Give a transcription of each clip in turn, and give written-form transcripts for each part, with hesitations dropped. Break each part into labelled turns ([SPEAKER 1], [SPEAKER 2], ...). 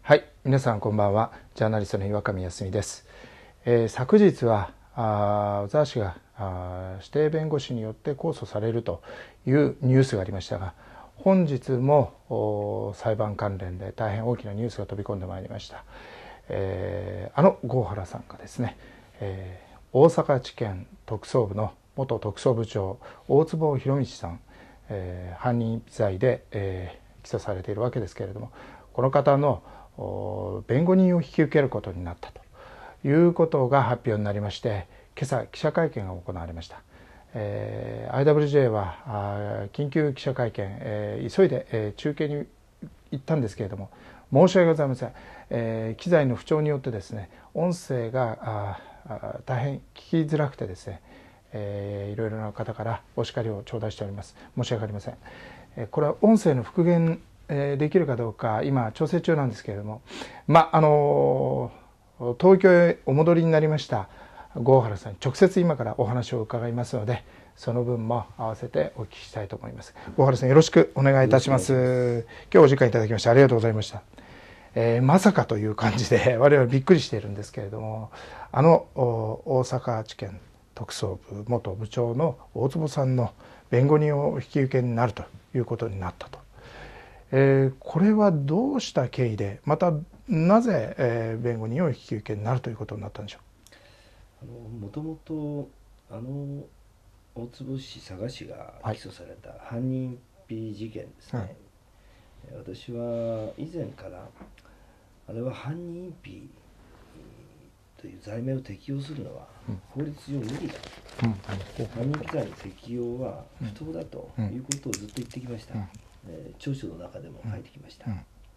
[SPEAKER 1] はい、皆さんこんばんは。ジャーナリストの岩上康美です。昨日は小沢氏が指定弁護士によって控訴されるというニュースがありましたが、本日も裁判関連で大変大きなニュースが飛び込んでまいりました。郷原さんがですね、大阪地検特捜部の元特捜部長大坪博道さん、犯人罪で、起訴されているわけですけれども、この方の弁護人を引き受けることになったということが発表になりまして、今朝記者会見が行われました。IWJ は緊急記者会見、急いで、中継に行ったんですけれども、申し訳ございません。機材の不調によってですね、音声が大変聞きづらくてですね、いろいろな方からお叱りを頂戴しております。申し訳ありません。これは音声の復元できるかどうか今調整中なんですけれども、東京へお戻りになりました郷原さんに直接今からお話を伺いますので、その分も合わせてお聞きしたいと思います。郷原さん、よろしくお願いいたします。今日お時間いただきましてありがとうございました。まさかという感じで我々びっくりしているんですけれども、大阪地検特捜部元部長の大坪さんの弁護人を引き受けになるということになったと。これはどうした経緯で、またなぜ、弁護人を引き受けになるということになったんでしょ
[SPEAKER 2] う。もともと大坪氏佐賀氏が起訴された犯人隠避事件ですね、はい、私は以前からあれは犯人隠避という罪名を適用するのは法律上無理だ、犯人隠避罪の適用は不当だということをずっと言ってきました。調書の中でも書いてきました。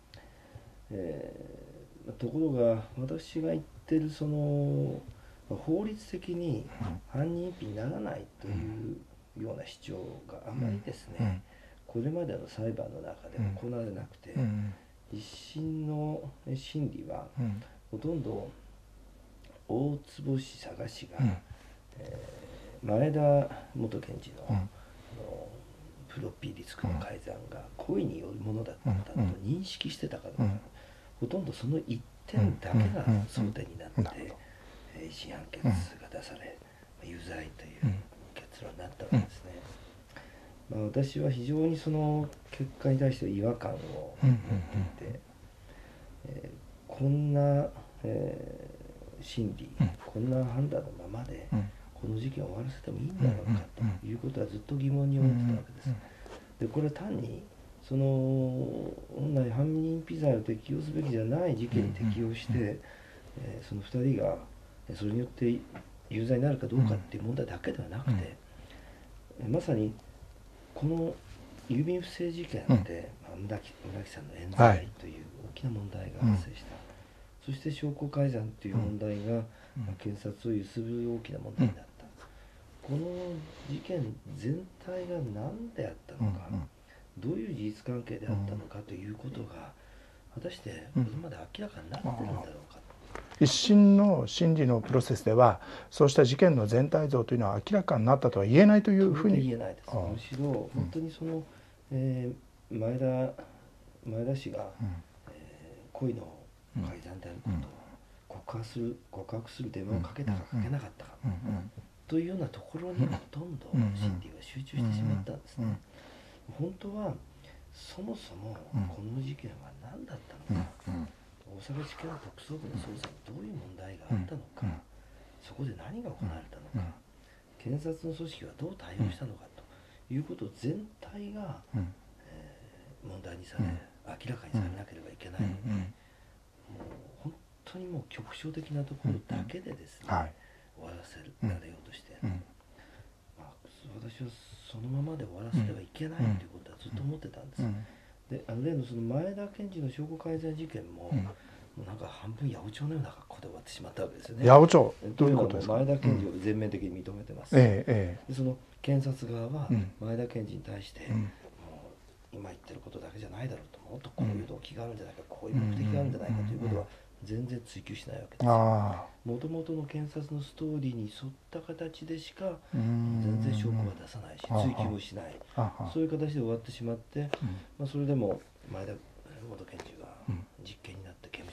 [SPEAKER 2] ところが私が言ってるその法律的に犯人隠避にならないというような主張があまりですね、これまでの裁判の中で行われなくて、一審の審理はほとんど大坪氏佐賀氏が、前田元検事のフロッピーディスクの改ざんが故意によるものだったと認識してたかどうか、ほとんどその一点だけが争点になって、一審判決が出され、有罪という結論になったわけですね。私は非常にその結果に対して違和感を持っていて、こんな、審理、こんな判断のままで、この事件を終わらせてもいいんだろうかということはずっと疑問に思ってたわけです。でこれは単にその本来犯人隠避罪を適用すべきじゃない事件に適用して、その2人がそれによって有罪になるかどうかっていう問題だけではなくて、まさにこの郵便不正事件で、村木さんの冤罪という大きな問題が発生した、そして証拠改ざんという問題が、検察を揺すぶ大きな問題になった。この事件全体が何であったのか、どういう事実関係であったのかということが果たしてこれまで明らかになってるんだろうか。
[SPEAKER 1] 一審の審理のプロセスではそうした事件の全体像というのは明らかになったとは言えないというふうに。
[SPEAKER 2] 言えないです。むしろ本当にその、前田氏が、故意の改ざんであることを告白する電話をかけたかかけなかったか、というようなところにほとんど審理が集中してしまったんですね。本当はそもそもこの事件は何だったのか、大阪地検特捜部の捜査にどういう問題があったのか、そこで何が行われたのか、検察の組織はどう対応したのかということ全体が、問題にされ、明らかにされなければいけないのに、もう本当にもう局所的なところだけでですね、終わらせられようとして、私はそのままで終わらせてはいけないということはずっと思ってたんです。で例のその前田検事の証拠改ざん事件も、もうなんか半分八百長のような格好で終わってしまったわけですよね。
[SPEAKER 1] 八百長どういうことですか。
[SPEAKER 2] 前田検事を全面的に認めてます。でその検察側は前田検事に対して、もう今言ってることだけじゃないだろうと、もっとこういう動機があるんじゃないか、こういう目的があるんじゃないかということは全然追求しないわけです。もともとの検察のストーリーに沿った形でしか全然証拠は出さないし、追及もしない、そういう形で終わってしまって、それでも前田元検事が実刑になって刑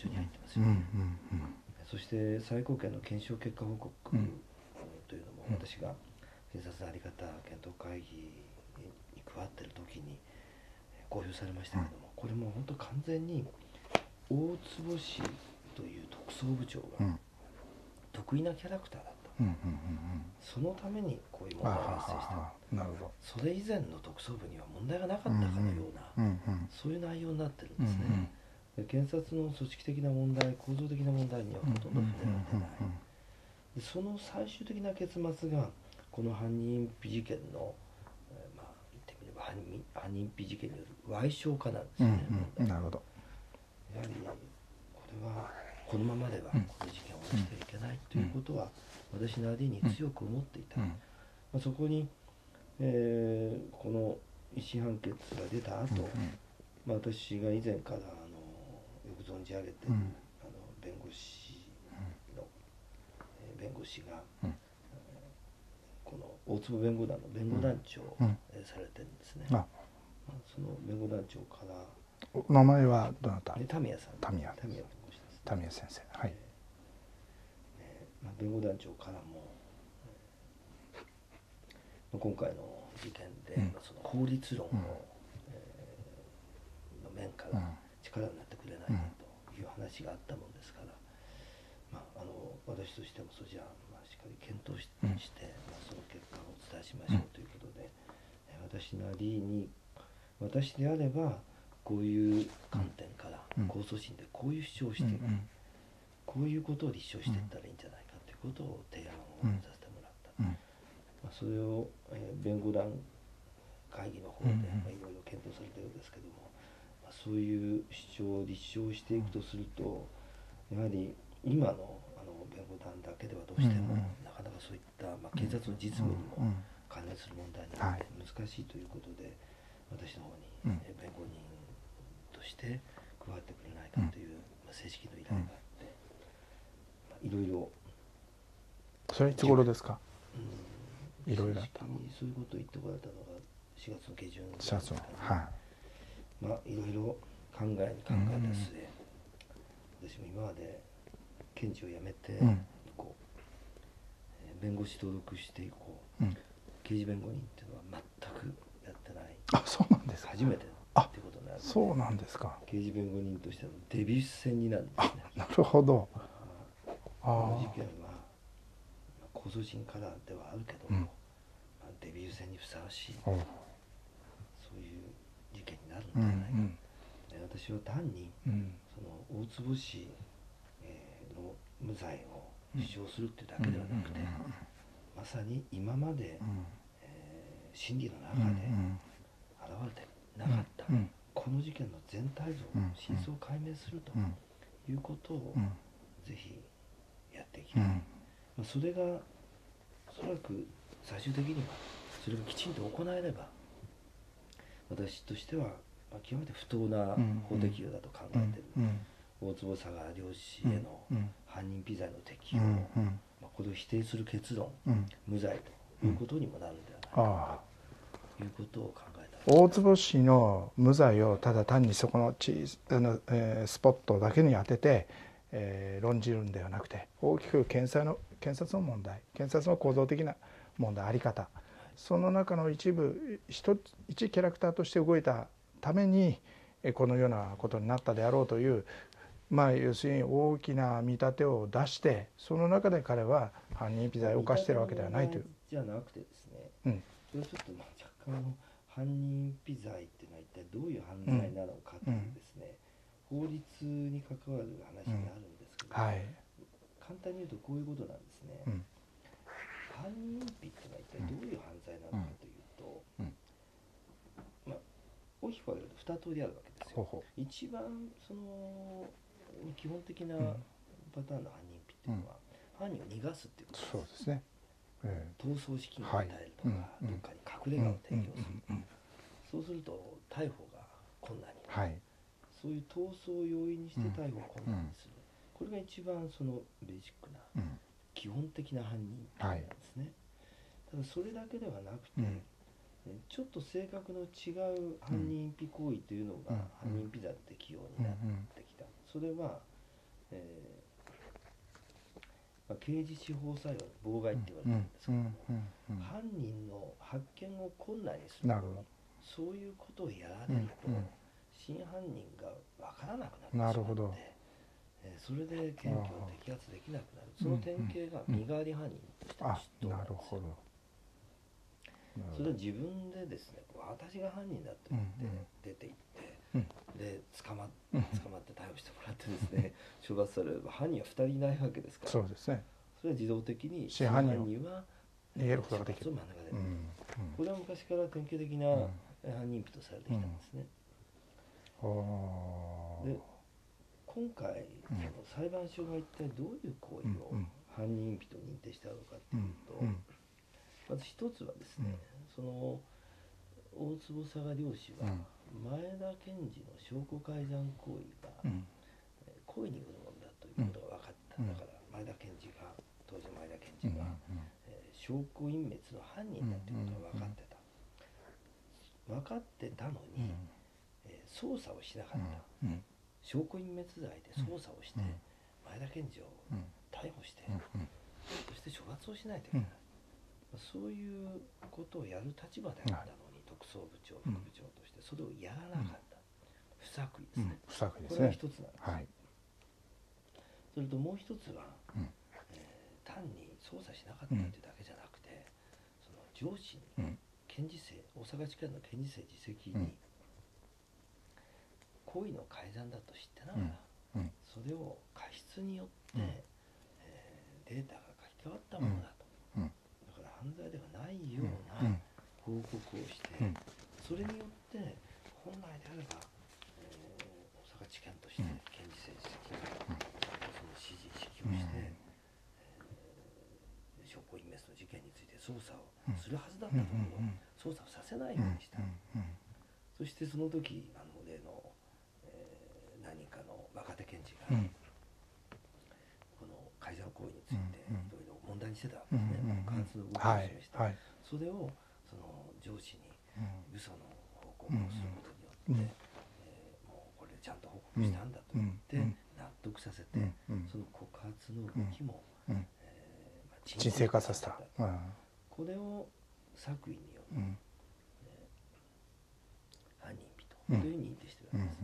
[SPEAKER 2] 所に入ってますよね。そして最高検の検証結果報告というのも、私が検察の在り方検討会議に加わっている時に公表されましたけども、これも本当完全に大坪氏という特捜部長が得意なキャラクターだった、そのためにこういう問題が発生した。
[SPEAKER 1] なるほど。
[SPEAKER 2] それ以前の特捜部には問題がなかったかのような、そういう内容になってるんですね。で検察の組織的な問題、構造的な問題にはほとんど触れられてない。でその最終的な結末がこの犯人隠避事件の、まあ言ってみれば犯人隠避事件による賠償化なんですね。
[SPEAKER 1] なるほど。
[SPEAKER 2] やはりこれはこのままではこの事件を起きてはいけないということは私なりに強く思っていた。そこに、この一審判決が出た後、私が以前からよく存じ上げている、弁護士が、この大坪弁護団の弁護団長をされてるんですね。その弁護団長から
[SPEAKER 1] お名前はどなた？
[SPEAKER 2] タミヤさん。
[SPEAKER 1] タミヤ
[SPEAKER 2] 弁護士です。
[SPEAKER 1] タミヤ先生。はい。
[SPEAKER 2] 弁護団長からも、今回の事件で、その法律論の面から力になってくれないかという話があったもんですから、私としてもそちら、しっかり検討して、その結果をお伝えしましょうということで、私なりに私であればこういう観点から控訴審でこういう主張をしていく、こういうことを立証していったらいいんじゃないかということを提案をさせてもらった。それを、弁護団会議の方でいろいろ検討されたようですけども、そういう主張を立証していくとすると、やはり今の弁護団だけではどうしてもなかなかそういった、警察の実務にも関連する問題なので難しいということで、私の方に弁護人として加わってくれないかという正式の依頼があって、いろいろ。
[SPEAKER 1] それいつ頃ですか？いろいろあった。
[SPEAKER 2] そういうことを言ってこられたのが4月の下旬です
[SPEAKER 1] 4月の、
[SPEAKER 2] いろいろ考えた末、私も今まで検事を辞めて以降、弁護士登録して以降、刑事弁護人っていうのは全くやってない。
[SPEAKER 1] そうなんですか。
[SPEAKER 2] 初めてってことになる。
[SPEAKER 1] そうなんですか。
[SPEAKER 2] 刑事弁護人としてのデビュー戦になるんですね。
[SPEAKER 1] なるほど。
[SPEAKER 2] この事件は控訴審からではあるけども、デビュー戦にふさわしい、そういう事件になるんじゃないか。私は単に、その大坪氏の無罪を主張するっていうだけではなくて、まさに今まで、審理の中で現れてなかった、この事件の全体像、真相を解明するということをぜひやっていきたい。それがおそらく最終的にはそれがきちんと行えれば、私としては極めて不当な法適用だと考えている大坪佐川良氏への犯人避罪の適用、これを否定する結論、無罪ということにもなるんではないかということを考えた。
[SPEAKER 1] 大坪氏の無罪をただ単にそこのスポットだけに当てて、論じるんではなくて、大きく検察の問題、検察の構造的な問題、あり方、その中の一キャラクターとして動いたためにこのようなことになったであろうという、要するに大きな見立てを出して、その中で彼は犯人避罪を犯しているわけではないという。
[SPEAKER 2] じゃなくてですね、それはちょっと若干犯人避罪っていうのは一体どういう犯罪なのかというですね、法律に関わる話になるんですけど、簡単に言うとこういうことなんですね。犯人隠避ってのは一体どういう犯罪なのかというと、大きく分けると2通りあるわけですよ。一番その基本的なパターンの犯人避っていうのは、犯人を逃がすっていうことです。そうですね。逃走資金を与えるとか、どっかに隠れ家を提供する。そうすると逮捕が困難になる。そういう逃走を容易にして逮捕を困難にする。これが一番そのベーシックな基本的な犯人なんですね。ただそれだけではなくて、ちょっと性格の違う犯人避行為というのが犯人避罪の適用になってきた。それは刑事司法作用の妨害って言われてるんですけども、犯人の発見を困難にする
[SPEAKER 1] なるほど。
[SPEAKER 2] そういうことをやられると、真犯人が分からなくなってしまって、
[SPEAKER 1] なるほど。
[SPEAKER 2] それで検挙を摘発できなくなる。その典型が身代わり犯人としての出頭なんですよ。
[SPEAKER 1] なるほど。
[SPEAKER 2] それは自分でですね、私が犯人だと言って出て行って、で捕まって逮捕してもらってですね処罰されれば犯人は2人いないわけですから、
[SPEAKER 1] そうですね。
[SPEAKER 2] それは自動的に
[SPEAKER 1] 真犯人
[SPEAKER 2] は
[SPEAKER 1] 逃げることができる。
[SPEAKER 2] 処罰を免れる。これは昔から典型的な犯人とされてきたんですね。で今回その裁判所が一体どういう行為を犯人隠避と認定したのかっていうと、まず一つはですね、その大坪佐賀漁師は前田検事の証拠改ざん行為が故意によるものだということが分かった。だから前田検事が当時の前田検事が証拠隠滅の犯人だということが分かってた。分かってたのに捜査をしなかった。証拠隠滅罪で捜査をして前田検事を逮捕して、そして処罰をしないといけない。そういうことをやる立場であったのに、特捜部長、副部長としてそれをやらなかった。不作為ですね。
[SPEAKER 1] 不作為ですね。
[SPEAKER 2] これは一つなんです。
[SPEAKER 1] はい。
[SPEAKER 2] それともう一つは、単に捜査しなかったというだけじゃなくて、その上司に検事正、大阪地検の検事正自責に故意の改ざんだと知ってながら、それを過失によって、データが書き換わったものだと。だから犯罪ではないような報告をして、それによって本来であれば、大阪地検として検事正自責がその指示指揮をして、証拠隠滅の事件について捜査をするはずだったところを捜査をさせないようにした。そしてその時例の、何人かの若手検事が、この改ざん行為についていろいろ問題にしてたわけですね。過発の動きを示した。それをその上司に嘘の報告をすることによって、もうこれちゃんと報告したんだと言って納得させて、その告発の動きも
[SPEAKER 1] 沈静化させた。
[SPEAKER 2] これを作為による犯人避というふうに認定しているわけです。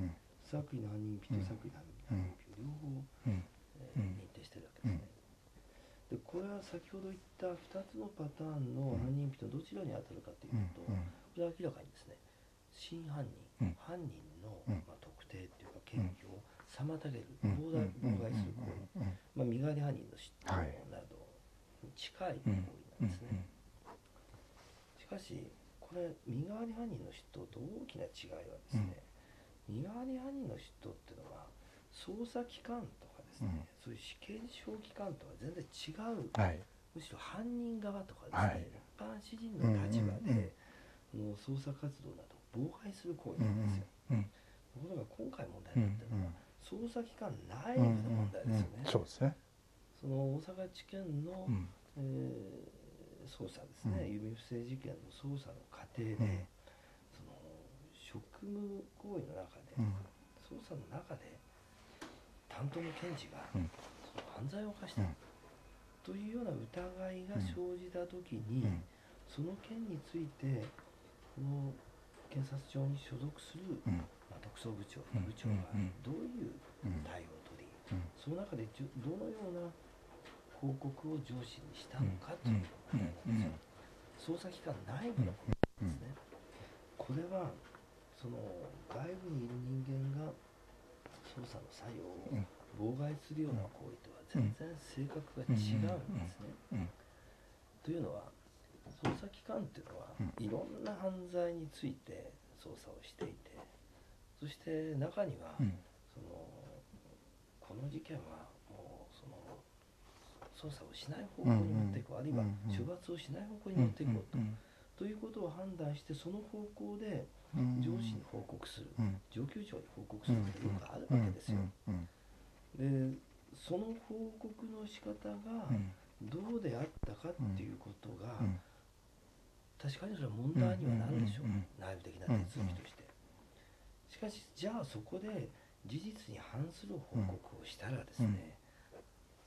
[SPEAKER 2] 作為の犯人避と作為の犯人避を両方認定しているわけですね。でこれは先ほど言った2つのパターンの犯人避とどちらに当たるかというと、これは明らかにですね、真犯人、犯人の特定というか検挙を妨げる、妨害する行為、身代わり犯人の出頭などに近い行為なんですね。しかしこれ身代わり犯人の出頭と大きな違いはですね、身代わり犯人の出頭っていうのは捜査機関とかですね、そういう死刑司法機関とは全然違う、むしろ犯人側とかですね、一般市人の立場でもう捜査活動などを妨害する行為なんですよ。ところが今回問題になっているのは捜査機関内部の問題ですよね。
[SPEAKER 1] そうですね。
[SPEAKER 2] その大阪地検の、捜査ですね、郵便不正事件の捜査の過程で、その職務行為の中で、捜査の中で担当の検事がその犯罪を犯したというような疑いが生じた時に、その件についてこの検察庁に所属する、特捜部長、副部長がどういう対応を取り、その中でどのような報告を上司にしたのかという問題なんですよ。捜査機関内部のことですね。これはその外部にいる人間が捜査の作用を妨害するような行為とは全然性格が違うんですね。というのは捜査機関っていうのはいろんな犯罪について捜査をしていて、そして中にはそのこの事件はもうその捜査をしない方向に持っていこう、あるいは処罰をしない方向に持っていこうということを判断して、その方向で上司に報告する、上級長に報告することがよくあるわけですよ。でその報告の仕方がどうであったかっていうことが確かにそれは問題にはなるでしょう、内部的な手続きとして。しかしじゃあそこで事実に反する報告をしたらですね、そ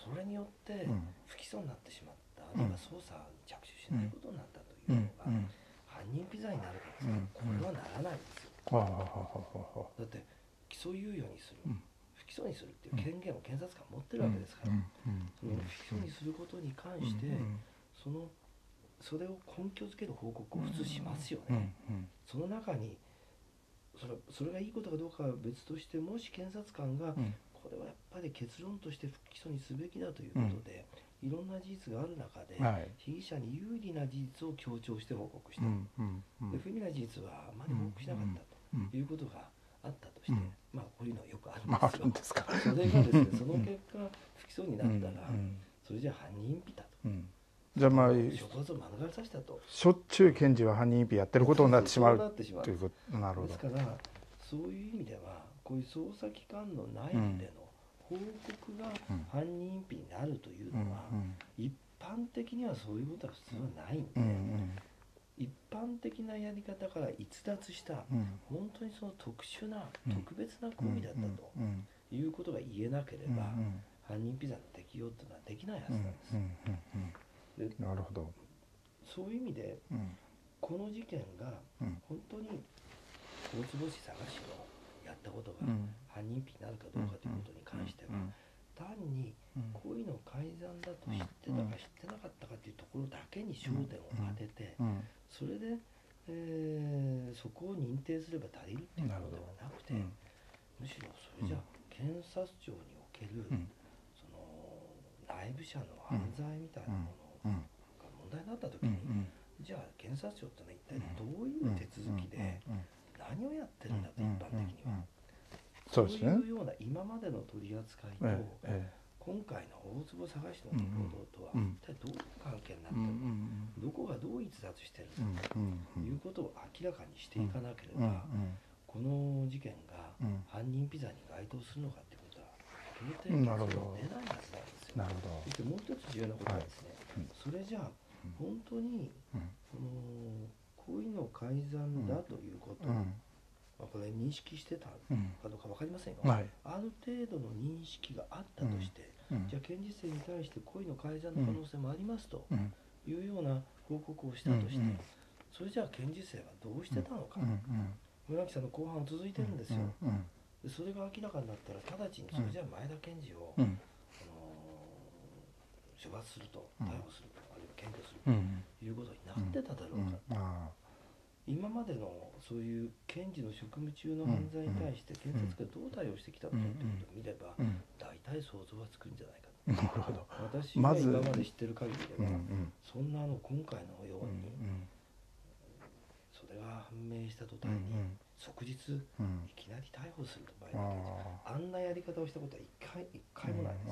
[SPEAKER 2] それによって不起訴になってしまった、あるいは捜査に着手しないことになったというのが、犯人不罪になるかですね、これはならないんですよ。だって起訴猶予にする、不起訴にするっていう権限を検察官持ってるわけですから、その不起訴にすることに関して、それを根拠づける報告を普通しますよね。その中にそれがいいことかどうかは別として、もし検察官がこれはやっぱり結論として不起訴にすべきだということで、いろんな事実がある中で、被疑者に有利な事実を強調して報告した、で不利な事実はあまり報告しなかったということがあったとして、まあこういうのはよくあるんですよ。それがですね、その結果不起訴になったら、それじゃ犯人隠避だと。
[SPEAKER 1] じゃあまあ
[SPEAKER 2] 処罰を免れさせたと、
[SPEAKER 1] しょっちゅう検事は犯人隠避やってることになってしまうということ。なるほど。
[SPEAKER 2] ですからそういう意味では、こういう捜査機関の内部での報告が犯人隠避になるというのは、一般的にはそういうことは普通はないんで、一般的なやり方から逸脱した、本当にその特殊な、特別な行為だったということが言えなければ、犯人避罪の適用というのはできないはずなんです。
[SPEAKER 1] なるほど。
[SPEAKER 2] そういう意味で、この事件が本当に大坪氏佐賀氏のやったことが犯人避になるかどうかということに関しては、単に恋の改ざんだと知ってたか知ってなかったかというところだけに焦点を当てて、それで、そこを認定すれば足りるっていうことではなくて、むしろそれじゃ検察庁における、その内部者の犯罪みたいなものが問題になった時に、じゃあ検察庁ってのは一体どういう手続きで何をやってるんだと、一般的には。そういうような今までの取り扱いと、今回の大坪佐賀氏の行動とは一体どういう関係になってるのか、どこがどう逸脱してるのかということを明らかにしていかなければ、この事件が犯人避罪に該当するのかということは到底結論出ないはずなんですよ。そしてもう一つ重要なことはですね、それじゃあ本当に恋の改ざんだということ、これ認識してたかどうか分かりませんが、ある程度の認識があったとして、じゃあ検事正に対して恋の改ざんの可能性もありますというような報告をしたとして、それじゃあ検事正はどうしてたのか、村木さんの公判は続いてるんですよ。でそれが明らかになったら直ちにそれじゃあ前田検事を、処罰すると、逮捕すると、あるいは検挙するということになってただろうか。今までのそういう検事の職務中の犯罪に対して検察がどう対応してきたのかということを見れば、大体想像はつくんじゃないかと。
[SPEAKER 1] なるほど。
[SPEAKER 2] 私が今まで知ってる限りでは、そんな今回のように、それが判明した途端に即日いきなり逮捕すると場合あんなやり方をしたことは一回もないです。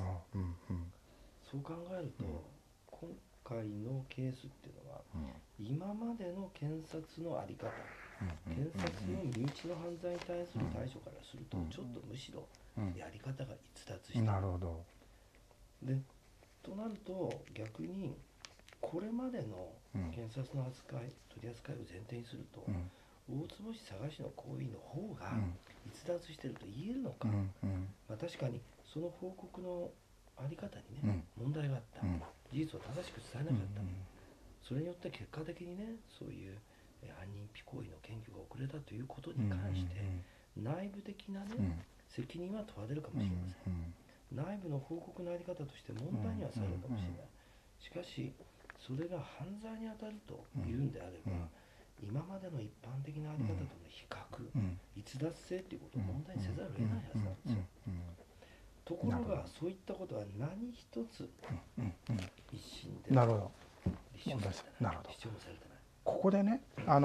[SPEAKER 2] そう考えると、今回のケースっていうのは、今までの検察の在り方、検察の身内の犯罪に対する対処からすると、ちょっとむしろやり方が逸脱している。でとなると、逆にこれまでの検察の取り扱いを前提にすると、大坪氏佐賀氏の行為の方が逸脱していると言えるのか。確かにその報告の在り方にね、問題があった、事実を正しく伝えなかった、それによって結果的にね、そういう犯人避行為の検挙が遅れたということに関して、内部的なね、責任は問われるかもしれません。内部の報告の在り方として問題にはされるかもしれない。しかしそれが犯罪に当たるというんであれば、今までの一般的な在り方との比較、逸脱性ということを問題にせざるを得ないはずなんですよ。ところがそういったことは何一つ一審で立証されてない。
[SPEAKER 1] ここでね、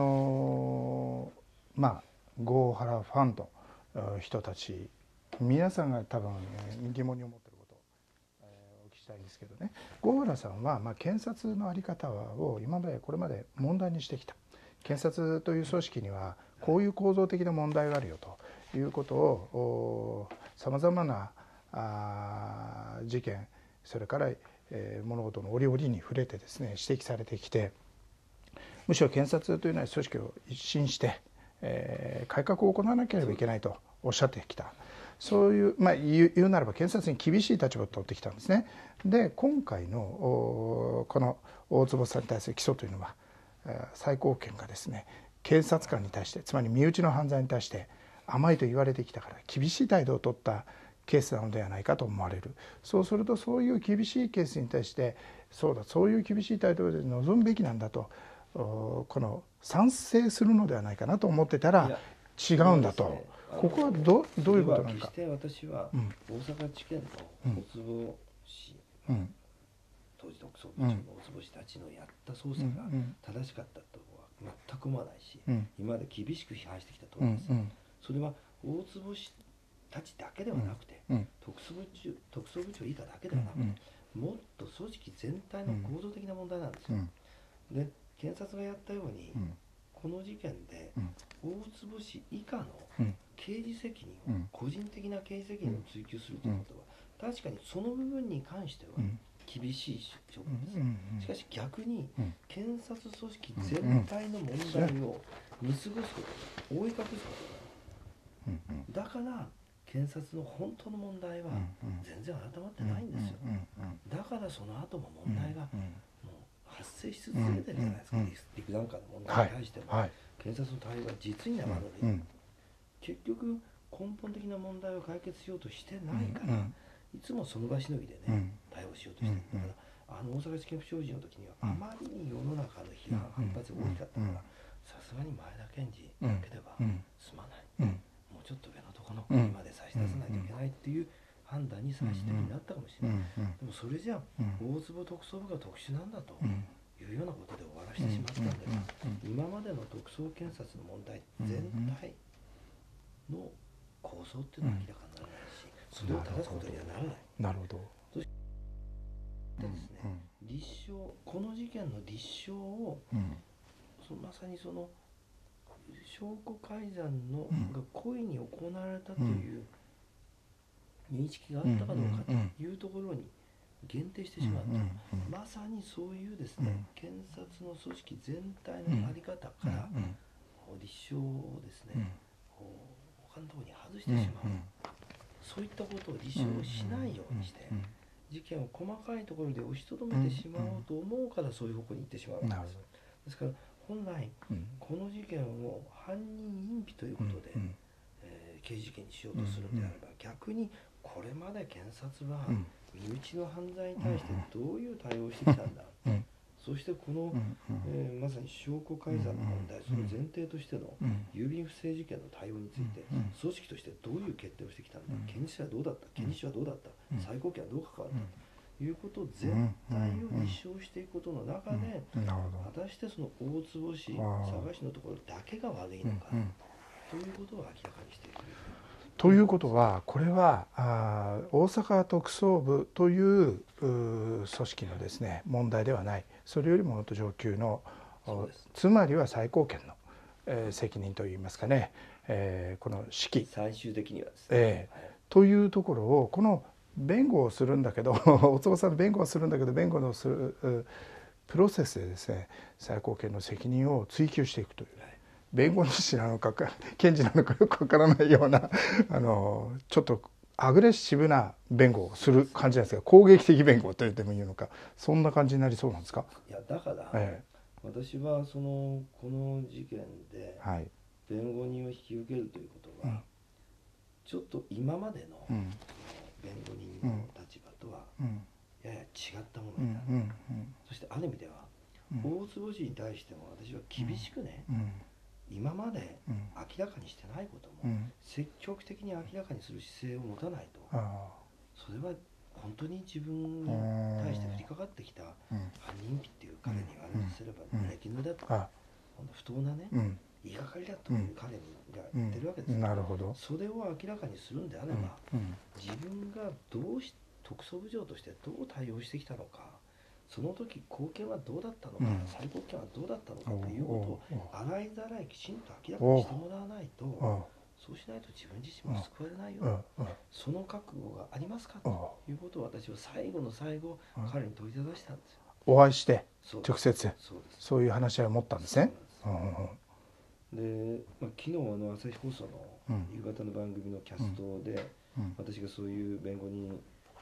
[SPEAKER 1] 郷原ファンの人たち、皆さんが多分疑問に思っていることをお聞きしたいんですけどね、郷原さんは検察の在り方をこれまで問題にしてきた。検察という組織にはこういう構造的な問題があるよということをさまざまな事件、それから物事の折々に触れてですね、指摘されてきて、むしろ検察というのは組織を一新して改革を行わなければいけないとおっしゃってきた。 そういう、言うならば検察に厳しい立場を取ってきたんですね。で今回のこの大坪さんに対する起訴というのは最高検がですね、検察官に対して、つまり身内の犯罪に対して甘いと言われてきたから厳しい態度を取ったケースなのではないかと思われる。そうするとそういう厳しいケースに対してそういう厳しい態度で臨むべきなんだと、この賛成するのではないかなと思ってたら違うんだと、ね、ここはどういうことなのか。
[SPEAKER 2] 決して私は大阪地検の大坪氏、当時特捜部長の大坪氏たちのやった捜査が正しかったとは全く思わないし、今まで厳しく批判してきたと思います。それは大坪氏たちだけではなくて、特捜部長以下だけではなくて、もっと組織全体の構造的な問題なんですよ。で検察がやったように、この事件で大坪氏以下の刑事責任を、個人的な刑事責任を追及するということは、確かにその部分に関しては厳しい処分です。しかし逆に検察組織全体の問題を見過ごすこと、覆い隠すことだから検察の本当の問題は全然改まってないんですよ。だからその後も問題が発生し続けてるじゃないですか。陸段階の問題に対しても、検察の対応が実に生ぬるい。結局根本的な問題を解決しようとしてないから、いつもその場しのぎでね、対応しようとしてる。だから大阪地検不祥事の時にはあまりに世の中の批判反発が大きかったから、さすがに前田検事だけでは済まない、もうちょっと上のところの国まで差し出さないといけないっていう判断に最終的になったかもしれない。でもそれじゃ大坪特捜部が特殊なんだというようなことで終わらせてしまったんだけど、今までの特捜検察の問題全体の構造っていうのは明らかにならないし、それを正すことにはならない。
[SPEAKER 1] なるほど。
[SPEAKER 2] そしてですね、立証、この事件の立証を、まさにその証拠改ざんが故意に行われたという認識があったかどうかというところに限定してしまうと、まさにそういうですね、検察の組織全体の在り方から立証をですね、他のところに外してしまう、そういったことを立証しないようにして、事件を細かいところで押しとどめてしまおうと思うから、そういう方向に行ってしまうんです。ですから本来この事件を犯人隠避ということで、刑事事件にしようとするのであれば、逆にこれまで検察は身内の犯罪に対してどういう対応をしてきたんだ、そしてこの、まさに証拠改ざんの問題、その前提としての郵便不正事件の対応について、組織としてどういう決定をしてきたんだ、検事はどうだった、検事はどうだった、最高検はどう関わったということ全体を立証していくことの中で、果たしてその大坪氏、佐賀氏のところだけが悪いのかということを明らかにしていく。
[SPEAKER 1] ということは、これは大阪特捜部という組織のですね問題ではない、それよりももっと上級の、つまりは最高検の、責任といいますかね、この指揮
[SPEAKER 2] 最終的にはですね、
[SPEAKER 1] というところを、この弁護をするんだけど大坪さん弁護をするんだけど、弁護のするプロセスでですね、最高検の責任を追及していくという、弁護士なのか検事なのかよくわからないようなちょっとアグレッシブな弁護をする感じなんですが、攻撃的弁護と言ってもいいのか、そんな感じになりそうなんですか。
[SPEAKER 2] いやだから、私はこの事件で弁護人を引き受けるということは、ちょっと今までの弁護人の立場とはやや違ったものになる。そしてある意味では大坪氏に対しても私は厳しくね、今まで明らかにしてないことも積極的に明らかにする姿勢を持たないと、それは本当に自分に対して降りかかってきた犯人避っていう彼に言われすれば歴抜だと、不当なね、言いがかりだという彼が言ってるわけです。
[SPEAKER 1] なるほど。
[SPEAKER 2] それを明らかにするんであれば、自分が特捜部長としてどう対応してきたのか、その時貢献はどうだったのか、最高検はどうだったのかということを洗いざらいきちんと明らかにしてもらわないと、そうしないと自分自身も救われないよ、その覚悟がありますかということを私は最後の最後、彼に問いただしたんですよ。
[SPEAKER 1] お会いして直接そういう話し合いを持ったんですね。
[SPEAKER 2] で、昨日朝日放送の夕方の番組のキャストで、私がそういう弁護人、の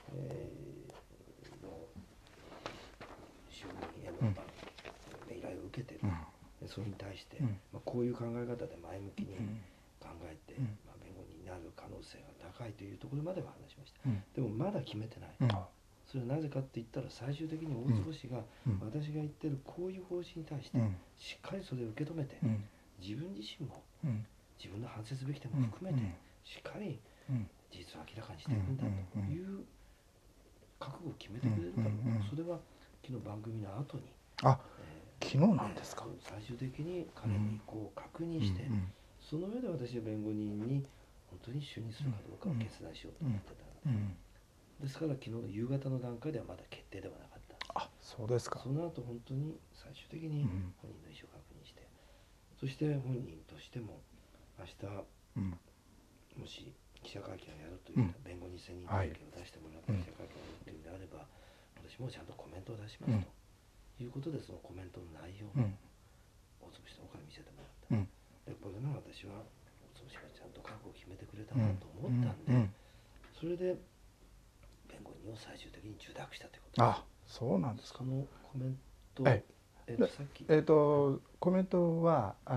[SPEAKER 2] 就任への、依頼を受けてる、それに対して、こういう考え方で前向きに考えて、弁護人になる可能性が高いというところまでは話しました、でもまだ決めてない、それはなぜかって言ったら、最終的に大坪氏が、私が言ってるこういう方針に対してしっかりそれを受け止めて、自分自身も、自分の反省すべき点も含めて、しっかり事実を明らかにしていくんだという覚悟を決めてくれるかどうか、それは昨日番組の後に、
[SPEAKER 1] 昨日なんですか。
[SPEAKER 2] 最終的に彼の意向を確認して、その上で私は弁護人に本当に就任するかどうかを決断しようと思ってたので、ですから昨日の夕方の段階ではまだ決定ではなかった。
[SPEAKER 1] そうですか。
[SPEAKER 2] その後本当に最終的に本人の意思を確認して、そして本人としても明日、もし記者会見をやるという、弁護人選任会見を出してもらって記者会見をやるというのであれば、私もちゃんとコメントを出しますということで、そのコメントの内容を大坪氏の方から見せてもらった、でこれが私は大坪氏がちゃんと覚悟を決めてくれたなと思ったんで、それで弁護人を最終的に受諾したということです。
[SPEAKER 1] そうなんですか。
[SPEAKER 2] そのコメント、さっき
[SPEAKER 1] コメントはア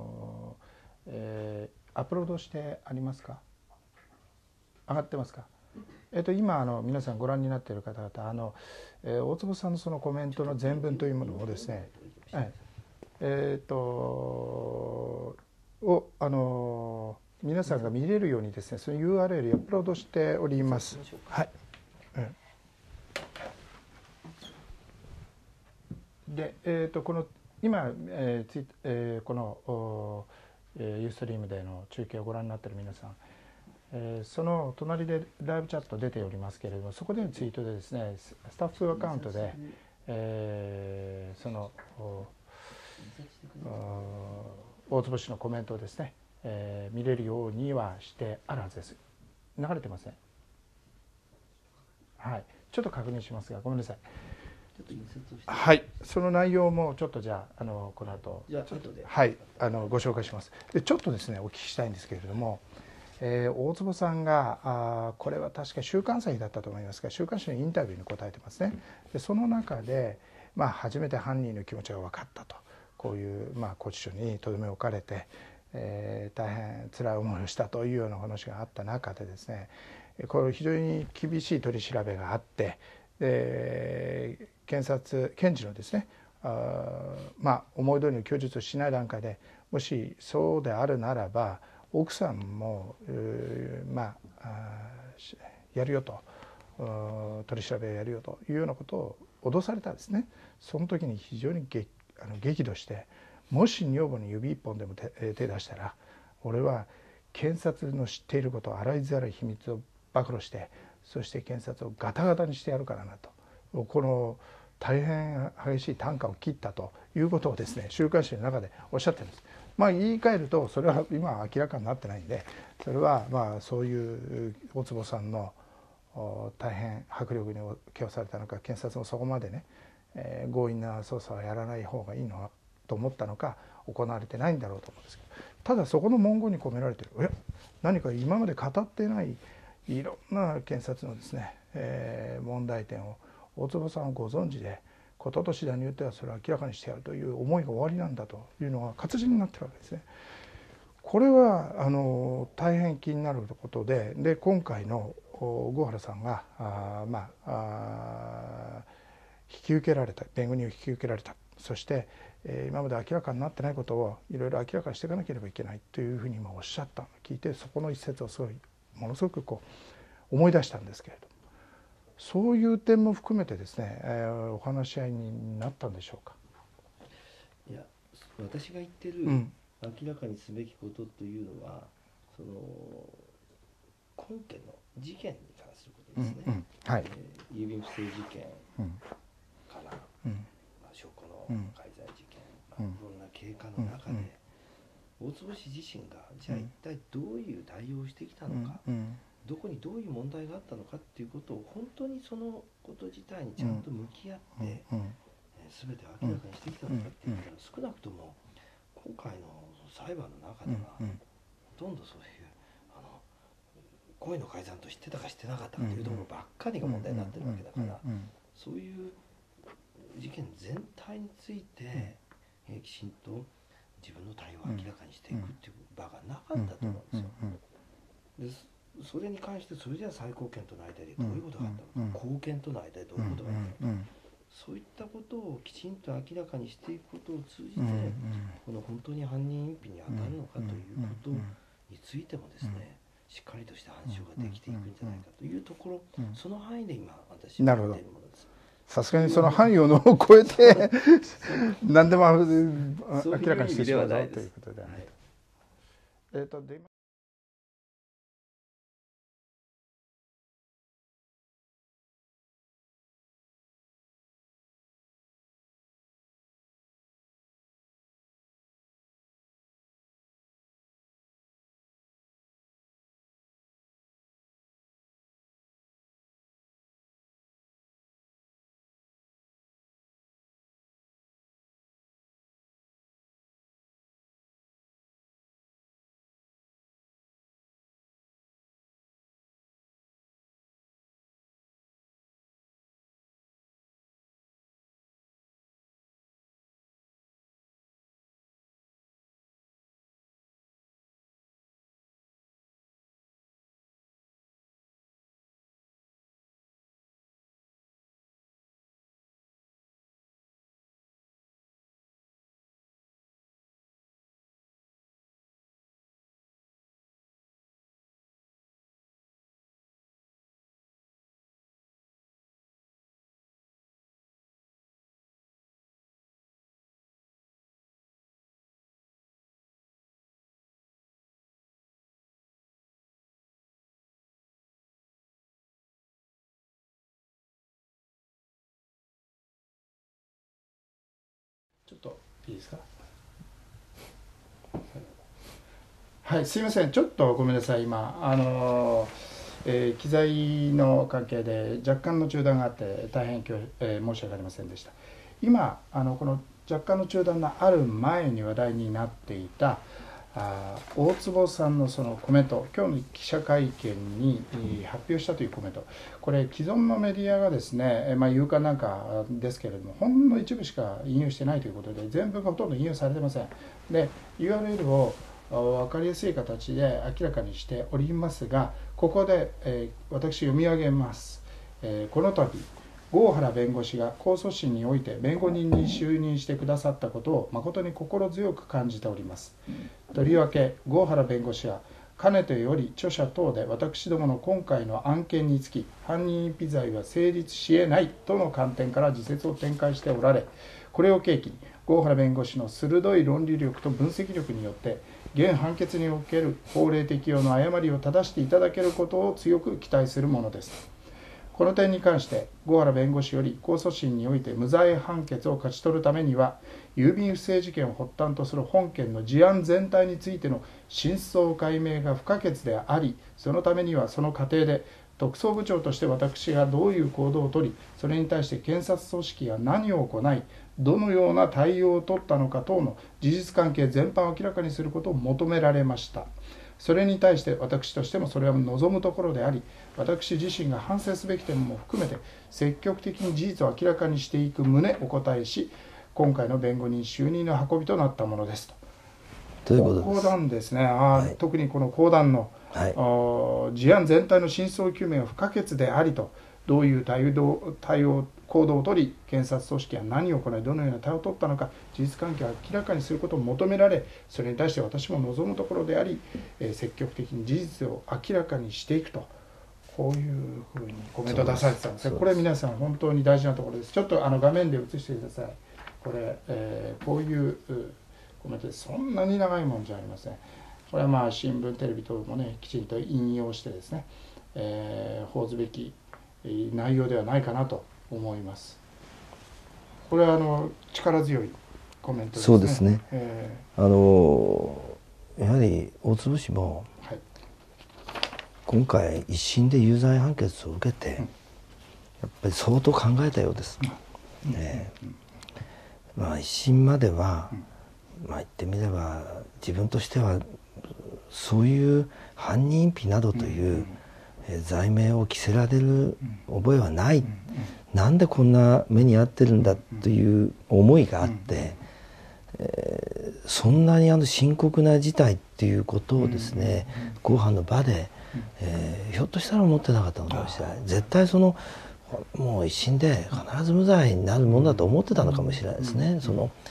[SPEAKER 1] ップロードしてありますか？上がってますか？今皆さんご覧になっている方々、大坪さんのそのコメントの全文というものをですね、皆さんが見れるようにですね、その URL をアップロードしております。はい。で、この今、このユーストリームでの中継をご覧になっている皆さん、その隣でライブチャット出ておりますけれども、そこでのツイートでですね、スタッフアカウントで、その大坪氏のコメントをですね、見れるようにはしてあるはずです。流れてません。はい、ちょっと確認しますが、ごめんなさい。はい、その内容もちょっとじゃあこの後
[SPEAKER 2] じゃあ後で、
[SPEAKER 1] はい、ご紹介します。でちょっとですねお聞きしたいんですけれども、大坪さんがこれは確か週刊誌だったと思いますが、週刊誌のインタビューに答えてますね。でその中で、初めて犯人の気持ちが分かったと、こういう、拘置所にとどめ置かれて、大変辛い思いをしたというような話があった中でですね、これ非常に厳しい取り調べがあって、検事のですね、思い通りの供述をしない段階で、もしそうであるならば奥さんもやるよと、取り調べをやるよというようなことを脅されたんですね。その時に非常に激怒して、もし女房に指一本でも手出したら、俺は検察の知っていることを洗いざらい秘密を暴露して、そして検察をガタガタにしてやるからなと、この大変激しい啖呵を切ったということをですね、週刊誌の中でおっしゃってるんです。言い換えると、それは今は明らかになってないんで、それはそういう大坪さんの大変迫力に気をされたのか、検察もそこまでね、強引な捜査はやらない方がいいのと思ったのか、行われてないんだろうと思うんですけど、ただそこの文言に込められている、何か今まで語ってないいろんな検察のですね、問題点を大坪さんはご存知で、事と次第によってはそれを明らかにしてやるという思いが終わりなんだというのが活字になっているわけですね。これは大変気になることで、今回の郷原さんが引き受けられた、弁護人を引き受けられた、そして今まで明らかになってないことをいろいろ明らかにしていかなければいけないというふうに今おっしゃったのを聞いて、そこの一節をものすごく思い出したんですけれども、そういう点も含めてですね、お話し合いになったんでしょうか。
[SPEAKER 2] いや、私が言ってる明らかにすべきことというのは、その本件の事件に関することですね。郵便不正事件から、証拠の改ざん事件、いろんな経過の中で、大坪氏自身がじゃあ一体どういう対応をしてきたのか、どこにどういう問題があったのかっていうことを、本当にそのこと自体にちゃんと向き合って、全てを明らかにしてきたのかっていったら、少なくとも今回の裁判の中では、ほとんどそういう故意の改ざんと知ってたか知ってなかったかというところばっかりが問題になってるわけだから、そういう事件全体について、きちんと自分の対応を明らかにしていくっていう場がなかったと思うんですよ。でそれに関してそれじゃあ最高検との間でどういうことがあったのか、高検との間でどういうことがあったのか、そういったことをきちんと明らかにしていくことを通じて、この本当に犯人隠避に当たるのかということについてもですね、しっかりとした反証ができていくんじゃないかというところ、その範囲で今私は言っているものです。
[SPEAKER 1] さすがにその範囲を超えて何でも明らかにしてしまうぞということではないと。ちょっといいですか。はい、すいません、ちょっとごめんなさい。今機材の関係で若干の中断があって大変申し訳ありませんでした。今この若干の中断がある前に話題になっていた大坪さんのそのコメント、今日の記者会見に発表したというコメント、これ既存のメディアがですね、夕刊なんかですけれども、ほんの一部しか引用してないということで、全文がほとんど引用されてません。で URL を分かりやすい形で明らかにしておりますが、ここで、私読み上げます。この度郷原弁護士が控訴審において弁護人に就任してくださったことを誠に心強く感じております。とりわけ郷原弁護士はかねてより著者等で私どもの今回の案件につき犯人隠避罪は成立し得ないとの観点から自説を展開しておられ、これを契機に郷原弁護士の鋭い論理力と分析力によって現判決における法令適用の誤りを正していただけることを強く期待するものです。この点に関して郷原弁護士より控訴審において無罪判決を勝ち取るためには、郵便不正事件を発端とする本件の事案全体についての真相解明が不可欠であり、そのためにはその過程で特捜部長として私がどういう行動をとり、それに対して検察組織が何を行い、どのような対応を取ったのか等の事実関係全般を明らかにすることを求められました。それに対して私としてもそれは望むところであり、私自身が反省すべき点も含めて積極的に事実を明らかにしていく旨お答えし、今回の弁護人就任の運びとなったものですということです。講談ですね。特にこの講談の、事案全体の真相究明が不可欠でありと、どういう行動を取り、検察組織は何を行い、どのような対応を取ったのか、事実関係を明らかにすることを求められ、それに対して私も望むところであり、積極的に事実を明らかにしていくと、こういうふうにコメントを出されてたんですが、これ皆さん本当に大事なところです。ちょっと画面で映してください。これ、こういうコメントです。そんなに長いもんじゃありません。これは新聞テレビ等もね、きちんと引用してですね、報ずべき内容ではないかなと思います。これは力強いコメントですね。
[SPEAKER 2] そうですね。やはり大坪氏も、今回一審で有罪判決を受けて、やっぱり相当考えたようです。一審までは言ってみれば自分としてはそういう犯人隠避などという罪名を着せられる覚えはない、なんでこんな目に遭ってるんだという思いがあって、そんなに深刻な事態っていうことをですね、公判の場で、ひょっとしたら思ってなかったのかもしれない。絶対もう一審で必ず無罪になるものだと思ってたのかもしれないですね。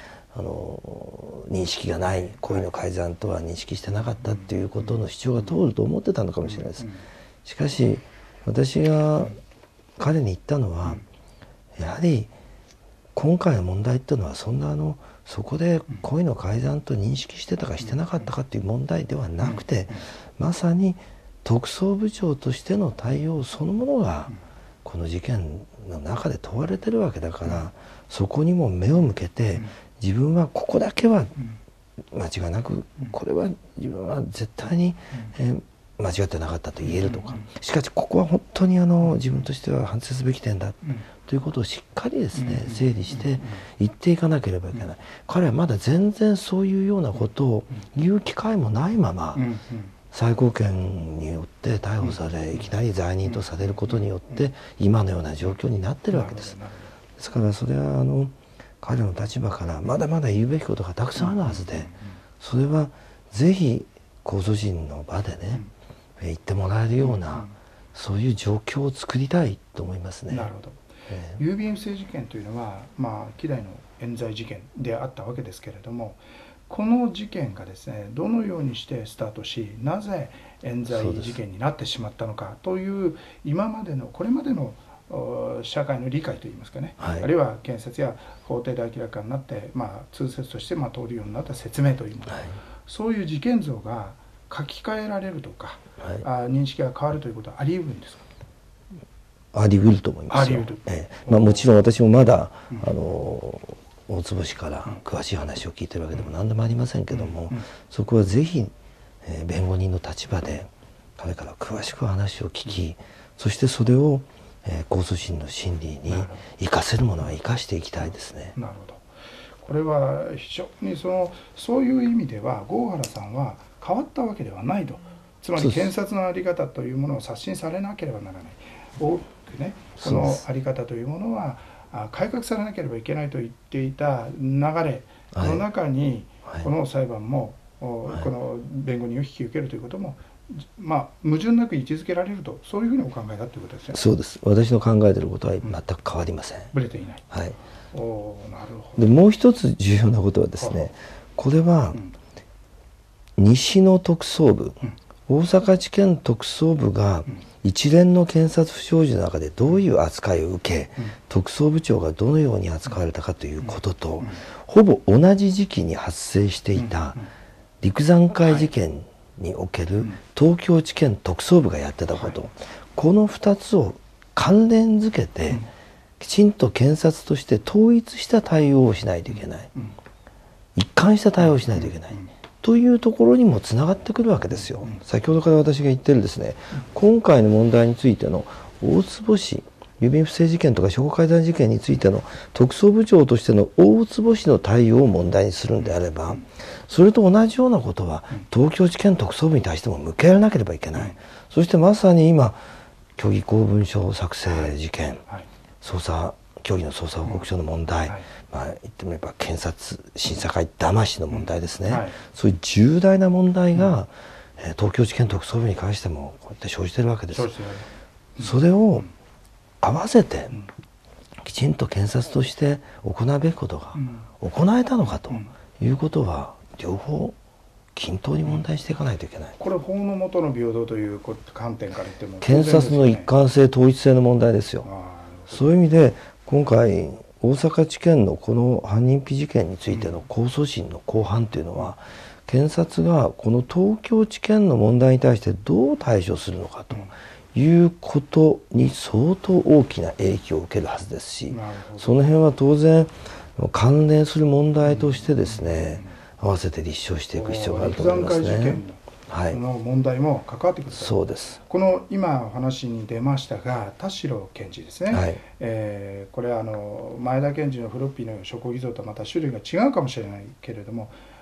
[SPEAKER 2] 認識がない、行為の改ざんとは認識してなかったっていうことの主張が通ると思ってたのかもしれないです。しかし私が彼に言ったのは、やはり今回の問題っていうのはそこで行為の改ざんと認識してたかしてなかったかっていう問題ではなくて、まさに特捜部長としての対応そのものがこの事件の中で問われてるわけだから、そこにも目を向けて、自分はここだけは間違いなく、これは自分は絶対に、間違ってなかったと言えるとか、しかしここは本当に自分としては反省すべき点だということをしっかりですね、整理して言っていかなければいけない。彼はまだ全然そういうようなことを言う機会もないまま、最高検によって逮捕され、いきなり罪人とされることによって今のような状況になってるわけです。ですからそれは彼の立場からまだまだ言うべきことがたくさんあるはずで、それはぜひ控訴審の場でね、言ってもらえるような、そういう状況を作りたいと思いますね。
[SPEAKER 1] なるほど。郵便不正事件というのは、希代の冤罪事件であったわけですけれども、この事件がですね、どのようにしてスタートし、なぜ冤罪事件になってしまったのかというこれまでの社会の理解といいますかね、あるいは検察や法廷で明らかになって、通説として通るようになった説明というもの、そういう事件像が書き換えられるとか、認識が変わるということはあり得るんですか？
[SPEAKER 2] あり得ると思いますよ。もちろん私もまだ、大坪氏から詳しい話を聞いてるわけでも何でもありませんけども、そこはぜひ、弁護人の立場で彼から詳しく話を聞き、そしてそれを、控訴審の審理に生かせるものは生かしていきたいですね。
[SPEAKER 1] なるほど。これは非常にそういう意味では郷原さんは変わったわけではないと。つまり検察の在り方というものを刷新されなければならない。大きくね、その在り方というものは改革されなければいけないと言っていた流れの中に、この裁判も、この弁護人を引き受けるということも、矛盾なく位置づけられると、そういうふうにお考えだということですね。
[SPEAKER 2] そうです。私の考えていることは全く変わりません。
[SPEAKER 1] ぶれていない。
[SPEAKER 2] はい。
[SPEAKER 1] なるほど。
[SPEAKER 2] でもう一つ重要なことはですね、これは西の特捜部、大阪地検特捜部が一連の検察不祥事の中でどういう扱いを受け、特捜部長がどのように扱われたかということと、ほぼ同じ時期に発生していた陸山会事件における東京地検特捜部がやってたこと、この2つを関連づけてきちんと検察として統一した対応をしないといけない、一貫した対応をしないといけないというところにもつながってくるわけですよ。先ほどから私が言ってるですね、今回の問題についての大坪氏、郵便不正事件とか証拠改ざん事件についての特捜部長としての大坪氏の対応を問題にするんであれば、それと同じようなことは東京地検特捜部に対しても向けられなければいけない。そしてまさに今、虚偽公文書作成事件、虚偽の捜査報告書の問題、言ってみれば検察審査会騙しの問題ですね、そういう重大な問題が、東京地検特捜部に関してもこうやって生じてるわけです。それを合わせてきちんと検察として行うべきことが行えたのかということは、両方均等に問題していかないといけない。
[SPEAKER 1] これ法の下の平等という観点から言っても、
[SPEAKER 2] 検察の一貫性統一性の問題ですよ。そういう意味で今回大阪地検のこの犯人否事件についての控訴審の公判というのは、検察がこの東京地検の問題に対してどう対処するのかということに相当大きな影響を受けるはずですし、その辺は当然関連する問題としてですね、合わせて立証していく必要があると思いますね。
[SPEAKER 1] この問題も関わってくると。
[SPEAKER 2] そうです。
[SPEAKER 1] この今お話に出ましたが、田代検事ですね、これは前田検事のフロッピーの証拠偽造とはまた種類が違うかもしれないけれども、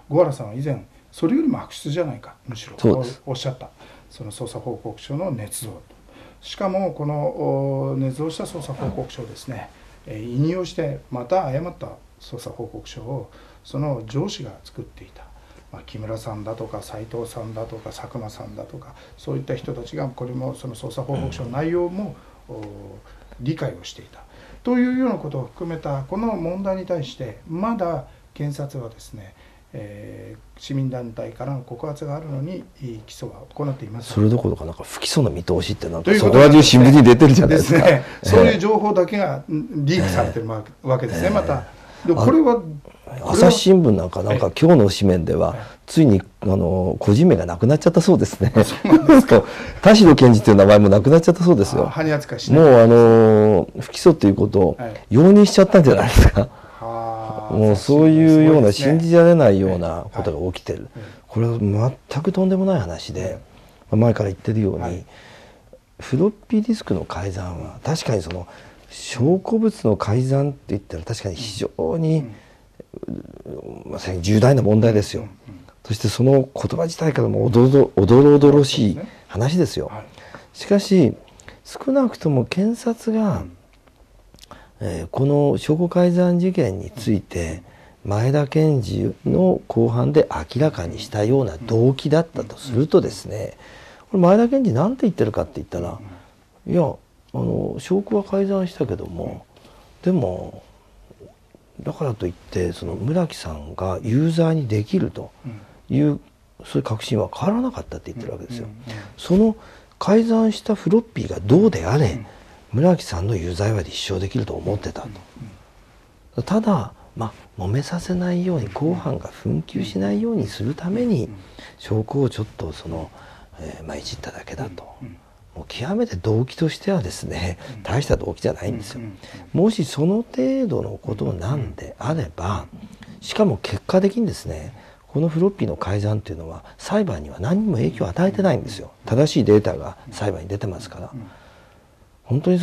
[SPEAKER 1] 小原さんは以前それよりも悪質じゃないか、むしろ
[SPEAKER 3] そうです
[SPEAKER 1] おっしゃった、その捜査報告書の捏造と。しかもこの捏造した捜査報告書をですね、引用してまた誤った捜査報告書をその上司が作っていた、木村さんだとか斉藤さんだとか佐久間さんだとか、そういった人たちがこれもその捜査報告書の内容も理解をしていたというようなことを含めたこの問題に対してまだ検察はですね、市民団体からの告発があるのに起訴は行っていません。
[SPEAKER 3] それどころかなんか不起訴の見通しってなんかそこら中新聞に出てるじゃないですか。
[SPEAKER 1] そういう情報だけがリークされてるわけですね。またでこれは
[SPEAKER 3] 朝日新聞なんか今日の紙面ではついに個人名がなくなっちゃったそうですね。田代検事という名前もなくなっちゃったそうですよ。
[SPEAKER 1] 犯人扱いしない。
[SPEAKER 3] もう不起訴ということを容認しちゃったんじゃないですか。もうそういうような信じられないようなことが起きてる。これは全くとんでもない話で、前から言ってるようにフロッピーディスクの改ざんは確かにその証拠物の改ざんって言ったら確かに非常にまさに重大な問題ですよ。そしてその言葉自体からもおどろしい話ですよ。しかし少なくとも検察がこの証拠改ざん事件について前田検事の公判で明らかにしたような動機だったとするとですね、これ前田検事何て言ってるかって言ったら、いや証拠は改ざんしたけども、でもだからといってその村木さんが有罪にできるというそういう確信は変わらなかったって言ってるわけですよ。その改ざんしたフロッピーがどうであれ村木さんの有罪は立証できると思ってたと。ただ揉めさせないように公判が紛糾しないようにするために証拠をちょっといじっただけだと。もう極めて動機としてはですね大した動機じゃないんですよ。もしその程度のことなんであれば、しかも結果的にですねこのフロッピーの改ざんというのは裁判には何にも影響を与えてないんですよ。正しいデータが裁判に出てますから。本当に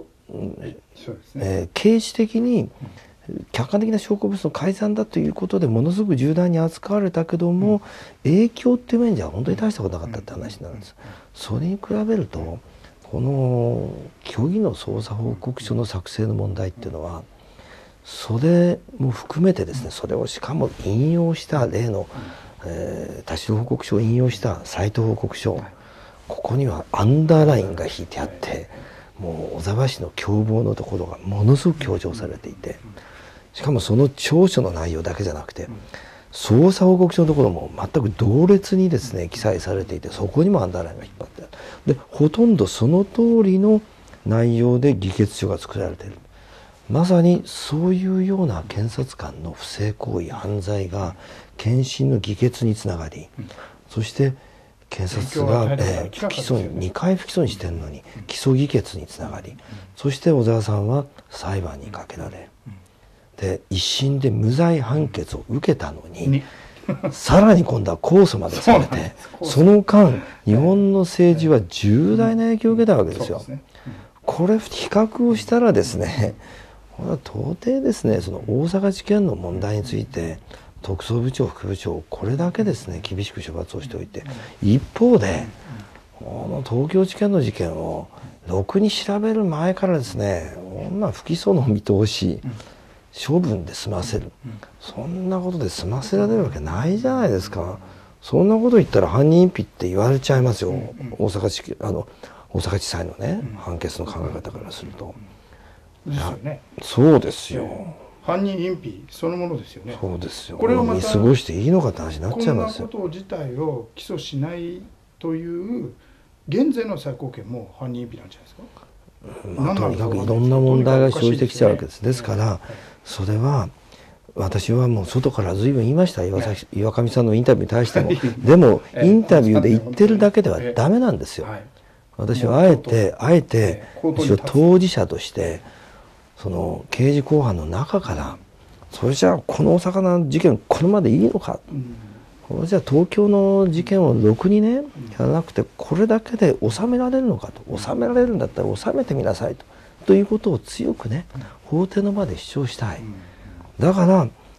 [SPEAKER 3] 刑事的に客観的な証拠物の改ざんだということでものすごく重大に扱われたけども、影響っていう面じゃ本当に大したことなかったって話なんです。それに比べるとこの虚偽の捜査報告書の作成の問題っていうのはそれも含めてですね、それをしかも引用した例の田代報告書を引用した斉藤報告書、ここにはアンダーラインが引いてあって、もう小沢氏の共謀のところがものすごく強調されていて、しかもその調書の内容だけじゃなくて捜査報告書のところも全く同列にですね記載されていて、そこにもアンダーラインが引っ張ってある。でほとんどその通りの内容で議決書が作られている。まさにそういうような検察官の不正行為犯罪が検診の議決につながり、そして検察が不起訴に2回不起訴にしてるのに起訴議決につながり、そして小沢さんは裁判にかけられ、で一審で無罪判決を受けたのにさらに今度は控訴までされて、その間日本の政治は重大な影響を受けたわけですよ。これ比較をしたらですね、これは到底ですねその大阪事件の問題について特捜部長副部長をこれだけですね厳しく処罰をしておいて、一方でこの東京地検の事件をろくに調べる前からですね、こんな不起訴の見通し処分で済ませる、そんなことで済ませられるわけないじゃないですか。そんなこと言ったら犯人隠避って言われちゃいますよ、大阪地裁のね判決の考え方からすると。
[SPEAKER 1] ですよね。
[SPEAKER 3] そうですよ。
[SPEAKER 1] 犯人隠避そのものですよね。
[SPEAKER 3] そうですよ。
[SPEAKER 1] これをまた
[SPEAKER 3] 見過ごしていいのかって話になっちゃいますよ。
[SPEAKER 1] こんなこと自体を起訴しないという現在の最高検も犯人隠避なんじゃないですか。
[SPEAKER 3] とにかくいろんな問題が生じてきちゃうわけです。ですからそれは私はもう外から随分言いました、岩上さんのインタビューに対しても。でもインタビューで言ってるだけではダメなんですよ。私はあえて当事者としてその刑事公判の中から、それじゃあこのお魚事件これまでいいのか、これじゃあ東京の事件をろくにねやらなくてこれだけで収められるのかと、収められるんだったら収めてみなさいということを強くね法廷の場で主張したい。だから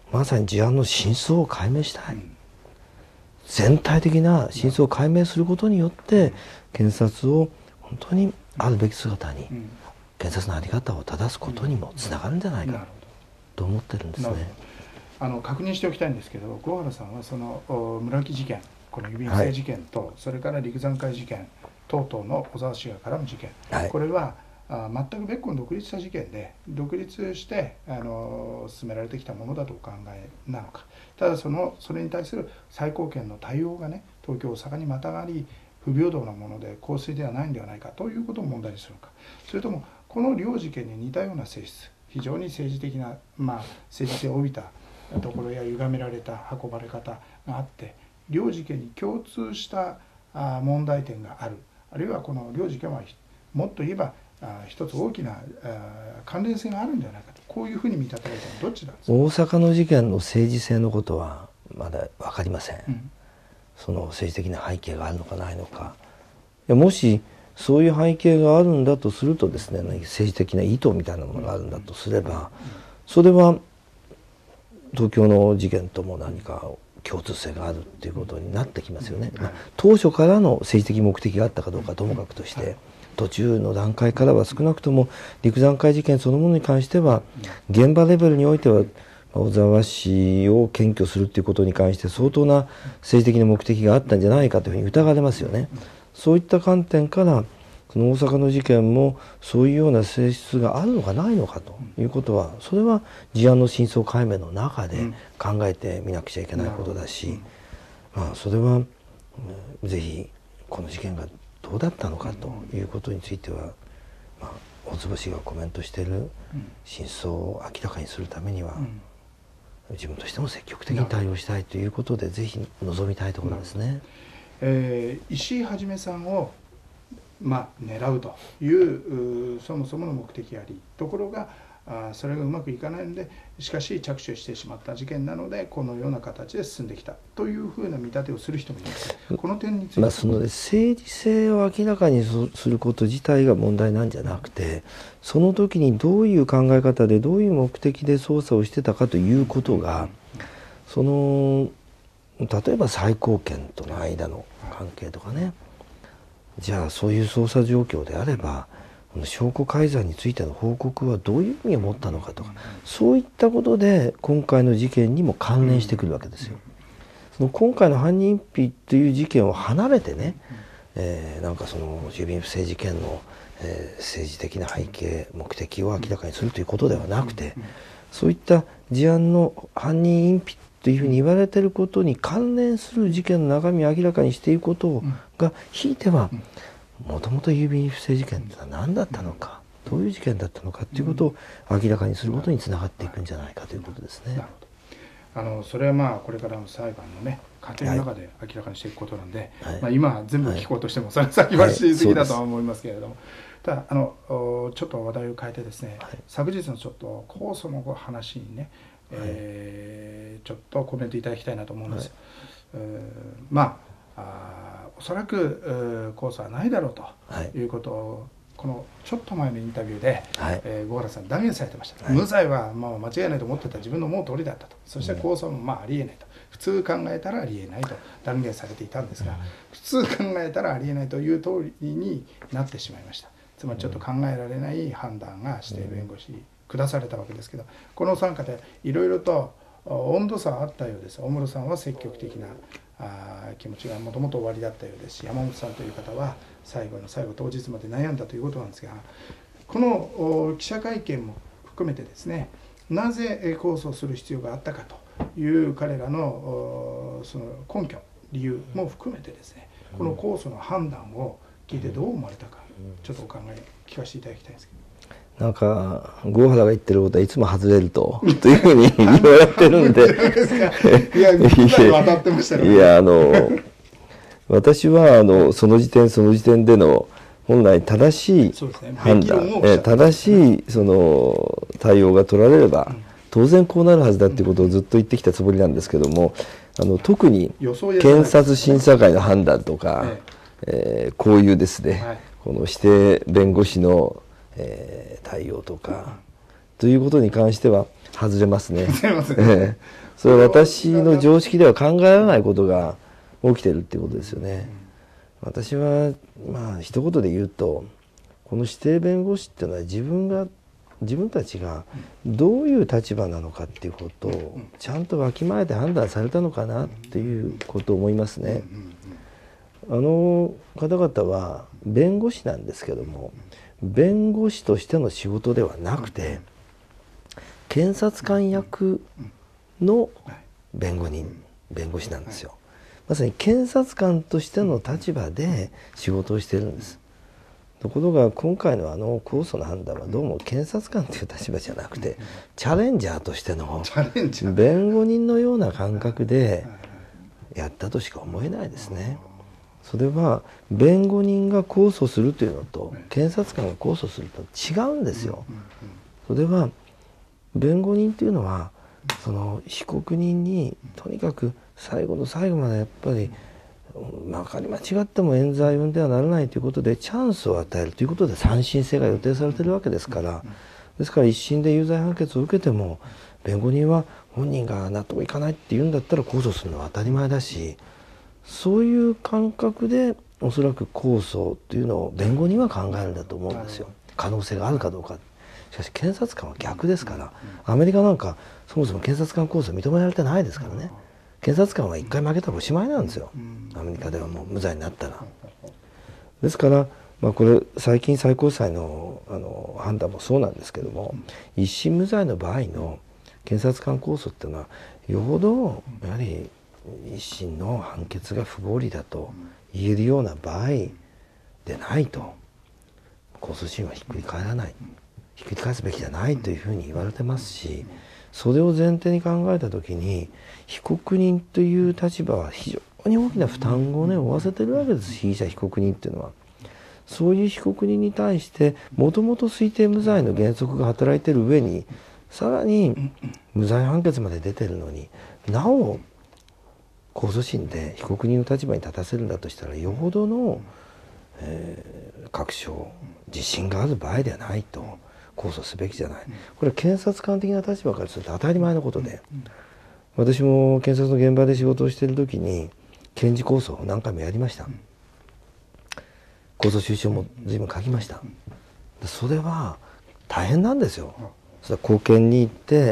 [SPEAKER 3] まさに事案の真相を解明したい、全体的な真相を解明することによって検察を本当にあるべき姿に、検察の在り方を正すことにもつながるんじゃないかと思ってるんですね。
[SPEAKER 1] 確認しておきたいんですけど、郷原さんはその村木事件、この郵便不正事件と、それから陸山会事件等々の小沢氏が絡む事件、これは全く別個の独立した事件で、独立して進められてきたものだとお考えなのか、ただそれに対する最高検の対応がね、東京大阪にまたがり不平等なもので公正ではないんではないかということを問題にするのか、それともこの両事件に似たような性質、非常に政治的な、政治性を帯びたところや歪められた運ばれ方があって、両事件に共通した問題点がある、あるいはこの両事件はもっと言えば一つ大きな関連性があるんじゃないかと、こういうふうに見立てられたのはどっちなんですか。
[SPEAKER 3] 大阪の事件の政治性のことはまだ分かりません、その政治的な背景があるのかないのか。もしそういう背景があるんだとするとですね、政治的な意図みたいなものがあるんだとすれば、それは東京の事件とも何か共通性があるっていうことになってきますよね。当初からの政治的目的があったかどうかともかくとして、途中の段階からは少なくとも陸山会事件そのものに関しては、現場レベルにおいては小沢氏を検挙するということに関して相当な政治的な目的があったんじゃないかというふうに疑われますよね。そういった観点からこの大阪の事件もそういうような性質があるのかないのかということは、それは事案の真相解明の中で考えてみなくちゃいけないことだし、それはぜひこの事件がどうだったのかということについては、大坪氏がコメントしている真相を明らかにするためには、自分としても積極的に対応したいということで、ぜひ望みたいところですね。
[SPEAKER 1] 石井一さんを狙うというそもそもの目的あり、ところがそれがうまくいかないので、しかし着手してしまった事件なのでこのような形で進んできたというふうな見立てをする人もいます。この点について
[SPEAKER 3] その政治性を明らかにすること自体が問題なんじゃなくて、その時にどういう考え方でどういう目的で捜査をしてたかということが、例えば最高検との間の関係とかね、じゃあそういう捜査状況であれば証拠改ざんについての報告はどういう意味を持ったのかとか、そういったことで今回の事件にも関連してくるわけですよ。その今回の犯人隠避という事件を離れてね、なんかその郵便不正事件の、政治的な背景目的を明らかにするということではなくて、そういった事案の犯人隠避というふうに言われていることに関連する事件の中身を明らかにしていくことが、ひいてはもともと郵便不正事件というのは何だったのか、どういう事件だったのかということを明らかにすることにつながっていくんじゃないかということですね。
[SPEAKER 1] それはこれからの裁判のね過程の中で明らかにしていくことなんで、今全部聞こうとしてもそれ先走りすぎだとは思いますけれども、ただちょっと話題を変えてですね、昨日のちょっと控訴の話にね、ちょっとコメントいただきたいなと思うんです。おそらく控訴はないだろうということを、このちょっと前のインタビューで郷原さん断言されてました。無罪は間違いないと思ってた、自分の思う通りだったと、そして控訴もありえないと、普通考えたらありえないと断言されていたんですが、普通考えたらありえないという通りになってしまいました。つまりちょっと考えられない判断が指定弁護士下されたわけですけど、この参加でいろいろと温度差はあったようです。大室さんは積極的な気持ちがもともと終わりだったようですし、山本さんという方は最後の最後当日まで悩んだということなんですが、この記者会見も含めてですね、なぜ控訴する必要があったかという彼らのその根拠理由も含めてですね、この控訴の判断を聞いてどう思われたか、ちょっとお考え聞かせていただきたいんですけど。
[SPEAKER 3] なんか郷原が言ってることはいつも外れるというふうに言われてるんで
[SPEAKER 1] いや当たってましたね。
[SPEAKER 3] いや私はその時点での本来正しい判断、正しいその対応が取られれば当然こうなるはずだっていうことをずっと言ってきたつもりなんですけども、特に検察審査会の判断とか、こういうですね、この指定弁護士の対応とか、 ということに関しては外れますね。
[SPEAKER 1] すいません。
[SPEAKER 3] それは私の常識では考えられないことが起きてるっていうことですよね。私はまあ一言で言うと、この指定弁護士っていうのは自分たちがどういう立場なのかっていうことをちゃんとわきまえて判断されたのかなっていうことを思いますね。あの方々は弁護士なんですけども、弁護士としての仕事ではなくて検察官役の弁護士なんですよ。まさに検察官としての立場で仕事をしてるんです。ところが今回の控訴の判断はどうも検察官という立場じゃなくてチャレンジャーとしての弁護人のような感覚でやったとしか思えないですね。それは弁護人が控訴するというのと検察官が控訴すると違うんですよ。それは弁護人というのはその被告人にとにかく最後の最後までやっぱりまかり間違っても冤罪を生んではならないということでチャンスを与えるということで三審制が予定されているわけですから、ですから一審で有罪判決を受けても弁護人は本人が納得いかないって言うんだったら控訴するのは当たり前だし、そういう感覚でおそらく控訴というのを弁護人は考えるんだと思うんですよ。可能性があるかどうか。しかし検察官は逆ですから、アメリカなんかそもそも検察官控訴認められてないですからね。検察官は一回負けたらおしまいなんですよ。アメリカではもう無罪になったら。ですから、これ最近最高裁の判断もそうなんですけども、一審無罪の場合の検察官控訴っていうのはよほどやはり一審の判決が不合理だと言えるような場合でないと控訴審はひっくり返らない、ひっくり返すべきじゃないというふうに言われてますし、それを前提に考えた時に被告人という立場は非常に大きな負担を負わせてるわけです。被疑者被告人っていうのはそういう被告人に対してもともと推定無罪の原則が働いてる上にさらに無罪判決まで出てるのになお控訴審で被告人の立場に立たせるんだとしたらよほどの、確証自信がある場合ではないと控訴すべきじゃない。これは検察官的な立場からすると当たり前のことで、私も検察の現場で仕事をしている時に検事控訴を何回もやりました。控訴収書も随分書きました。それは大変なんですよ。それは高検に行って、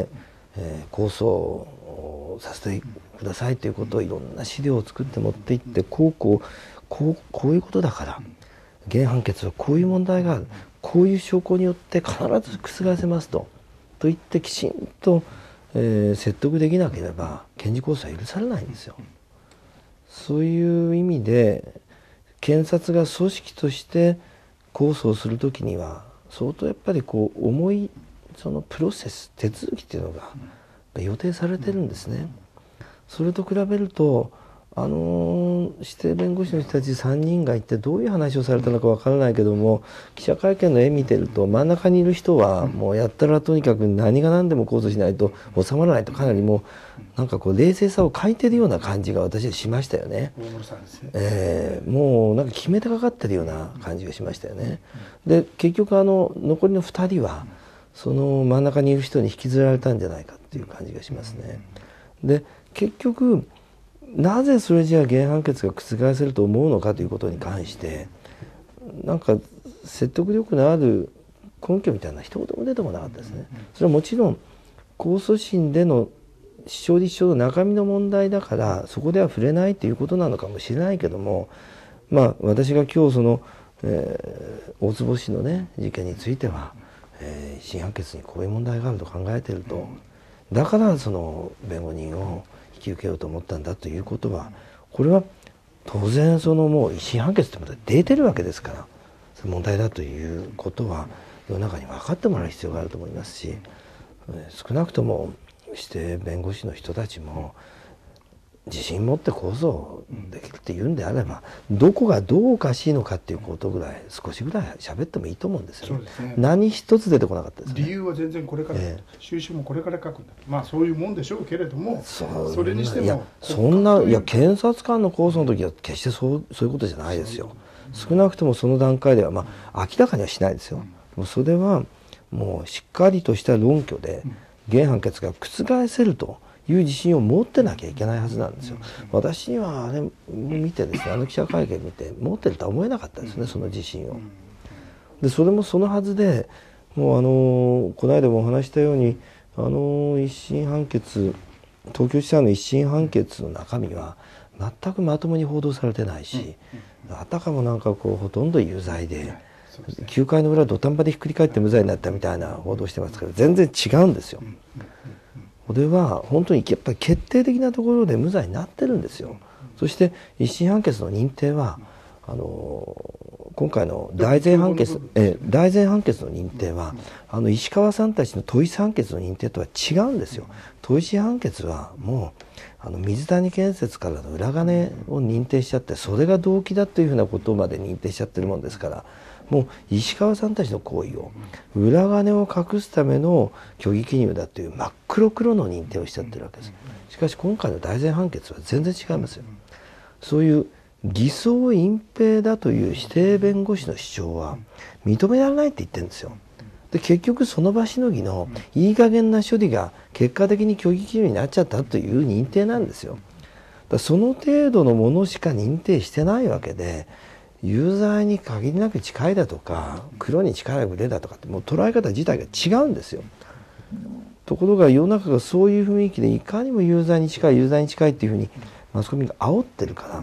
[SPEAKER 3] 控訴をさせてくださいということをいろんな資料を作って持っていって、こういうことだから原判決はこういう問題がある、こういう証拠によって必ず覆せますと言ってきちんと、説得できなければ検事控訴は許されないんですよ。そういう意味で検察が組織として控訴をするときには相当やっぱり重いそのプロセス手続きっていうのが予定されてるんですね。それと比べると指定弁護士の人たち3人がいてどういう話をされたのかわからないけども、記者会見の絵見てると真ん中にいる人はもうやったらとにかく何が何でも控訴しないと収まらないと、かなりもうなんか冷静さを欠いてるような感じが私はしましたよね。もうなんか決めてかかってるような感じがしましたよね。で結局残りの2人はその真ん中にいる人に引きずられたんじゃないかっていう感じがしますね。で結局なぜそれじゃあ原判決が覆せると思うのかということに関してなんか説得力のある根拠みたいな一言も出てこなかったですね。それはもちろん控訴審での主張立証の中身の問題だからそこでは触れないということなのかもしれないけども、私が今日その、大坪氏のね事件については、審判決にこういう問題があると考えていると、だからその弁護人を引き受けようと思ったんだということは、これは当然そのもう一審判決ってことで出てるわけですから、問題だということは世の中に分かってもらう必要があると思いますし、少なくとも指定弁護士の人たちも自信持って控訴できるって言うんであれば、どこがどうおかしいのかっていうことぐらい少しぐらい喋ってもいいと思うんですよね。何一つ出てこなかったですね。
[SPEAKER 1] 理由は全然これから、収集もこれから書くんだ。そういうもんでしょうけれども、それにしても
[SPEAKER 3] 検察官の控訴の時は決してそういうことじゃないですよ。少なくともその段階では明らかにはしないですよ。それはもうしっかりとした論拠で原判決が覆せるという自信を持ってなきゃいけないはずなんですよ。私にはあれ見てですね、あの記者会見見て持ってるとは思えなかったですね、その自信を。でそれもそのはずで、もうこの間もお話したように一審判決、東京地裁の一審判決の中身は全くまともに報道されてないし、あたかもなんかこうほとんど有罪で、9回の裏土壇場でひっくり返って無罪になったみたいな報道してますけど、全然違うんですよ。これは本当にやっぱり決定的なところで無罪になってるんですよ。そして一審判決の認定は今回の大前判決の認定は石川さんたちの都医師判決の認定とは違うんですよ。都医師判決はもう水谷建設からの裏金を認定しちゃって、それが動機だというふうなことまで認定しちゃってるもんですから、もう石川さんたちの行為を裏金を隠すための虚偽記入だという真っ黒黒の認定をしちゃってるわけです。しかし今回の大前判決は全然違いますよ。そういう偽装隠蔽だという指定弁護士の主張は認められないって言ってるんですよ。で結局その場しのぎのいい加減な処理が結果的に虚偽記入になっちゃったという認定なんですよ。だその程度のものしか認定してないわけで、有罪に限りなく近いだとか黒に近いグレーだとかってもう捉え方自体が違うんですよ。ところが世の中がそういう雰囲気でいかにも有罪に近いっていうふうにマスコミが煽ってるから、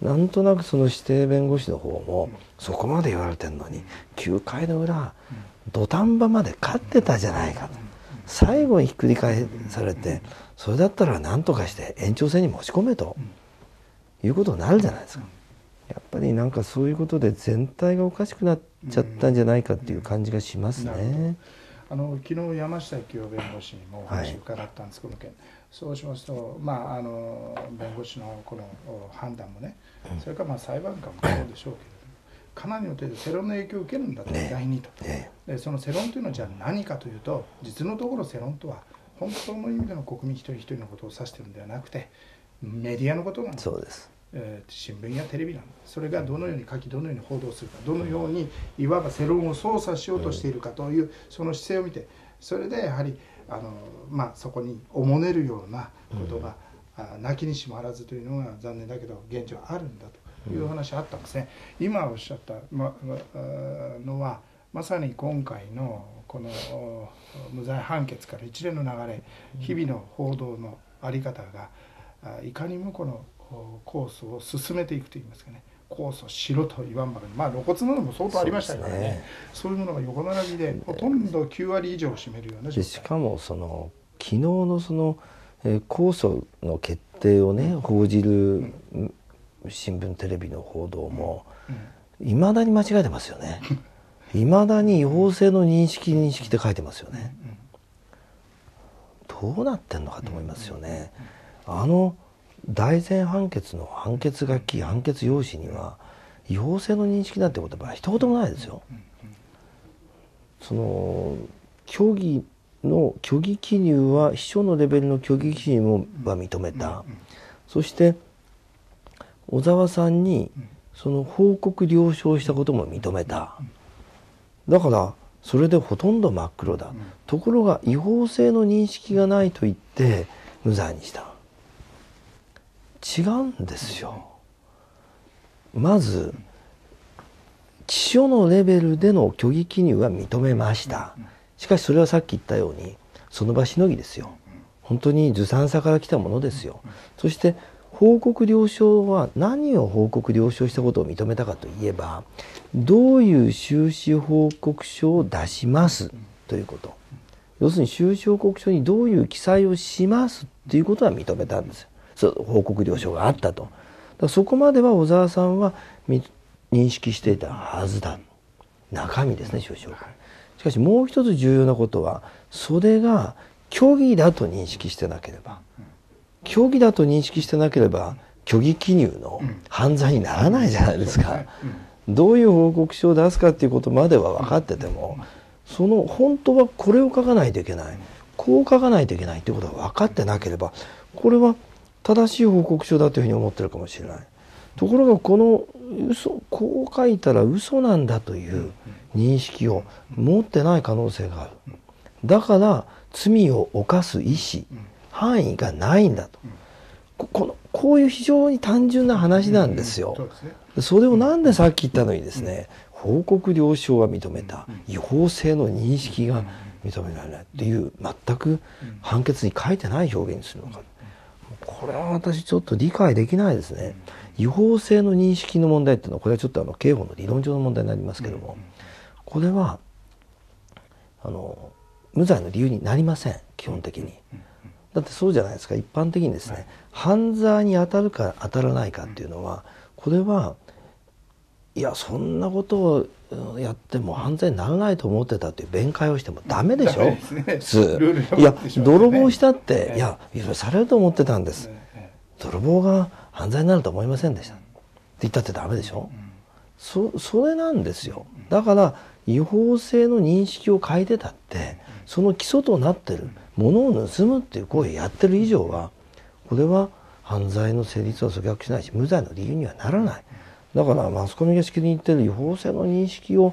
[SPEAKER 3] なんとなくその指定弁護士の方もそこまで言われてるのに9回の裏土壇場まで勝ってたじゃないかと、最後にひっくり返されて、それだったら何とかして延長戦に持ち込めということになるじゃないですか。やっぱりなんかそういうことで全体がおかしくなっちゃったんじゃないかっていう感じがしますね。
[SPEAKER 1] 昨日山下幸男弁護士にもお話を伺ったんです、この件。そうしますと、弁護士のこの判断もね、それから裁判官もそうでしょうけれども、かなりの程度世論の影響を受けるんだと、意外にと。でその世論というのはじゃあ何かというと、実のところ世論とは本当の意味での国民一人一人のことを指しているのではなくて、メディアのことなんです。
[SPEAKER 3] そうです。
[SPEAKER 1] 新聞やテレビなんだ。それがどのように書き、どのように報道するか、どのようにいわば世論を操作しようとしているかというその姿勢を見て、それでやはりそこにおもねるようなことが、なきにしもあらずというのが残念だけど現状あるんだという話あったんですね。今おっしゃったのはまさに今回のこの無罪判決から一連の流れ、日々の報道の在り方がいかにもこの控訴を進めていくといいますかね、控訴しろと言わんばかり、露骨なのも相当ありましたからね、そういうものが横並びでほとんど9割以上を占めるような状態。
[SPEAKER 3] しかも昨日の控訴の決定をね報じる新聞テレビの報道もいまだに間違えてますよね。いまだに違法性の認識って書いてますよね。どうなってんのかと思いますよね。大前判決の判決書き、判決用紙には違法性の認識なんて言葉は一言もないですよ。虚偽記入は秘書のレベルの虚偽記入は認めた。そして小沢さんにその報告了承したことも認めた。だからそれでほとんど真っ黒だ。ところが違法性の認識がないと言って無罪にした。違うんですよ。まず秘書のレベルでの虚偽記入は認めました。しかしそれはさっき言ったようにその場しのぎですよ。本当にずさんさから来たものですよ。そして報告了承は何を報告了承したことを認めたかといえば、どういう収支報告書を出しますということ。要するに収支報告書にどういう記載をしますということは認めたんですよ。報告了承があったと。だからそこまでは小沢さんは認識していたはずだ。中身ですね、収支報告。しかしもう一つ重要なことは、それが虚偽だと認識してなければ、虚偽だと認識してなければ虚偽記入の犯罪にならないじゃないですか。どういう報告書を出すかっていうことまでは分かってても、本当はこれを書かないといけない、こう書かないといけないっていうことが分かってなければ、これは正しい報告書だというふうに思ってるかもしれない。ところがこう書いたら嘘なんだという認識を持ってない可能性がある。だから罪を犯す意思、範囲がないんだと。こういう非常に単純な話なんですよ。それをなんでさっき言ったのにですね、報告了承が認めた違法性の認識が認められないっていう全く判決に書いてない表現にするのか、これは私ちょっと理解できないですね。違法性の認識の問題っていうのはこれはちょっと刑法の理論上の問題になりますけども、これは無罪の理由になりません、基本的に。だってそうじゃないですか。一般的にですね、犯罪に当たるか当たらないかっていうのは、これはいやそんなことをやっても犯罪にならないと思ってたっていう弁解をしてもダメでしょ、普通。いや泥棒したって、いやいろいろされると思ってたんです、泥棒が犯罪になると思いませんでしたって言ったってダメでしょ。それなんですよ。だから違法性の認識を変えてたって、その基礎となってるものを盗むっていう行為をやってる以上は、これは犯罪の成立を阻却しないし無罪の理由にはならない。だからマスコミがしきりに言ってる違法性の認識が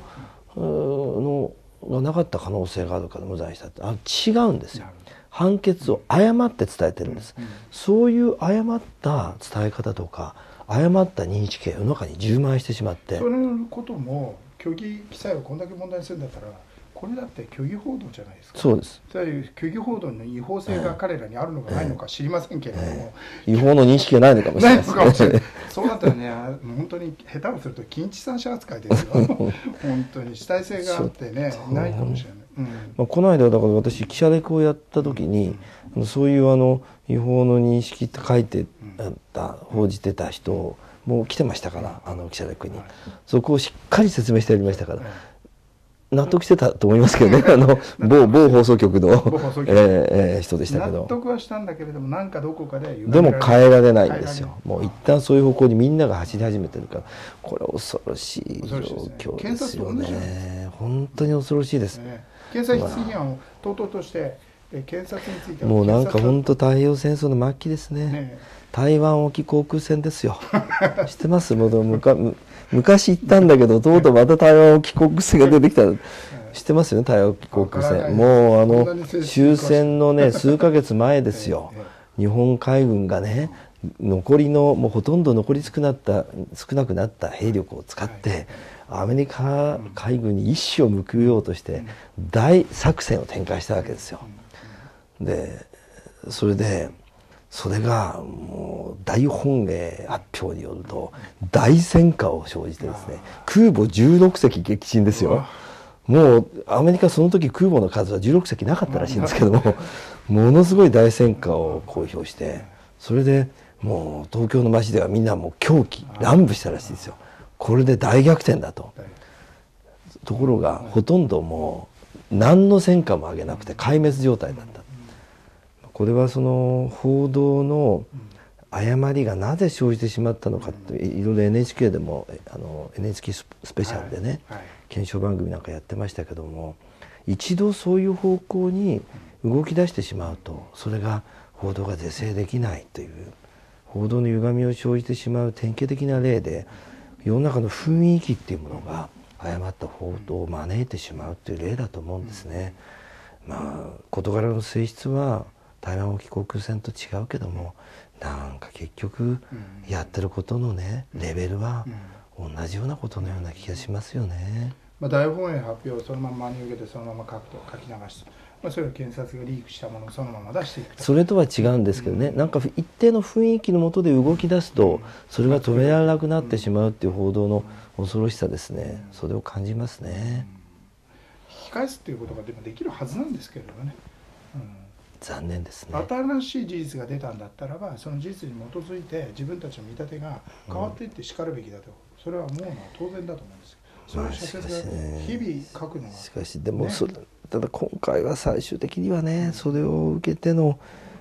[SPEAKER 3] なかった可能性があるから無罪にしたって違うんですよ。判決を誤って伝えてるんです。そういう誤った伝え方とか誤った認識が世の中に充満してしまって、
[SPEAKER 1] そのことも虚偽記載をこんだけ問題にするんだったら、これだって虚偽報道じゃないですか。
[SPEAKER 3] そうです。
[SPEAKER 1] そういう虚偽報道の違法性が彼らにあるのかないのか知りませんけれども、
[SPEAKER 3] 違法の認識がないのかもしれないですね。
[SPEAKER 1] そうなったらね、本当に下手をすると近畿三者扱いですよ。本当に主体性があってね、ないかもしれない。
[SPEAKER 3] この間だから私記者レクをやった時に、そういう違法の認識って書いてた報じてた人も来てましたから、記者レクにそこをしっかり説明してやりましたから、納得してたと思いますけどね。某放送局の人でしたけど、
[SPEAKER 1] 納得はしたんだけれども、なんかどこか
[SPEAKER 3] でも変えられないんですよ。もう一旦そういう方向にみんなが走り始めてるから、これ恐ろしい状況ですよね。本当に恐ろしいです。
[SPEAKER 1] 検察質疑案をとうとうとして検察については
[SPEAKER 3] もうなんか本当太平洋戦争の末期ですね。台湾沖航空戦ですよ。知ってます？昔行ったんだけど、とうとうまた台湾沖航空戦が出てきた。知ってますよね、台湾沖航空戦。もう終戦のね数ヶ月前ですよ。日本海軍がね、残りのもうほとんど残り少なくなった兵力を使ってアメリカ海軍に一矢を報いようとして大作戦を展開したわけですよ。でそれがもう大本営発表によると大戦果を生じてですね、空母16隻撃沈ですよ。もうアメリカその時空母の数は16隻なかったらしいんですけども、ものすごい大戦果を公表して、それでもう東京の街ではみんなもう狂気乱舞したらしいですよ。これで大逆転だと。ところがほとんどもう何の戦果も上げなくて壊滅状態だった。これはその報道の誤りがなぜ生じてしまったのかっていろいろ NHK でもNHK スペシャルでね、検証番組なんかやってましたけども、一度そういう方向に動き出してしまうと、それが報道が是正できないという報道の歪みを生じてしまう典型的な例で、世の中の雰囲気っていうものが誤った報道を招いてしまうという例だと思うんですね。事柄の性質は台湾沖航空戦と違うけども、なんか結局やってることのねレベルは同じようなことのような気がしますよね。
[SPEAKER 1] 大本営発表をそのまま真に受けてそのまま書き流す、それを検察がリークしたものをそのまま出していくと。
[SPEAKER 3] それとは違うんですけどね、なんか一定の雰囲気の下で動き出すとそれが止められなくなってしまうっていう報道の恐ろしさですね。それを感じますね。
[SPEAKER 1] 引き返すっていうことがでもできるはずなんですけれどもね。
[SPEAKER 3] 残念ですね。
[SPEAKER 1] 新しい事実が出たんだったらば、その事実に基づいて自分たちの見立てが変わっていってしかるべきだと、それはもう当然だと思うんですよ。そういう社説が日々書くのは、
[SPEAKER 3] しかしでもただ今回は最終的にはね、それを受けての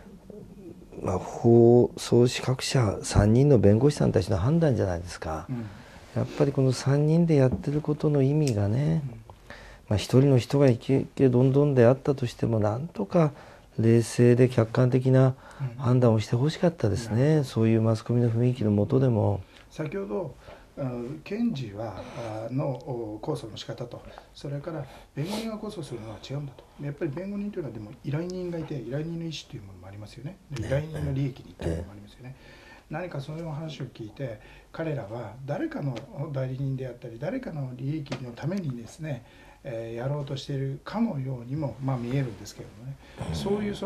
[SPEAKER 3] 法曹資格者3人の弁護士さんたちの判断じゃないですか。やっぱりこの3人でやってることの意味がね、一人の人がイケイケどんどんであったとしても、なんとか冷静で客観的な判断をしてほしかったですね。そういうマスコミの雰囲気の下でも。
[SPEAKER 1] 先ほど検事の控訴の仕方と、それから弁護人が控訴するのは違うんだと。やっぱり弁護人というのはでも依頼人がいて、依頼人の意思というものもありますよね。依頼人の利益にというのもありますよね。何かその話を聞いて、彼らは誰かの代理人であったり誰かの利益のためにですね、やろうとしているかのようにも、見えるんですけれどもね、そういう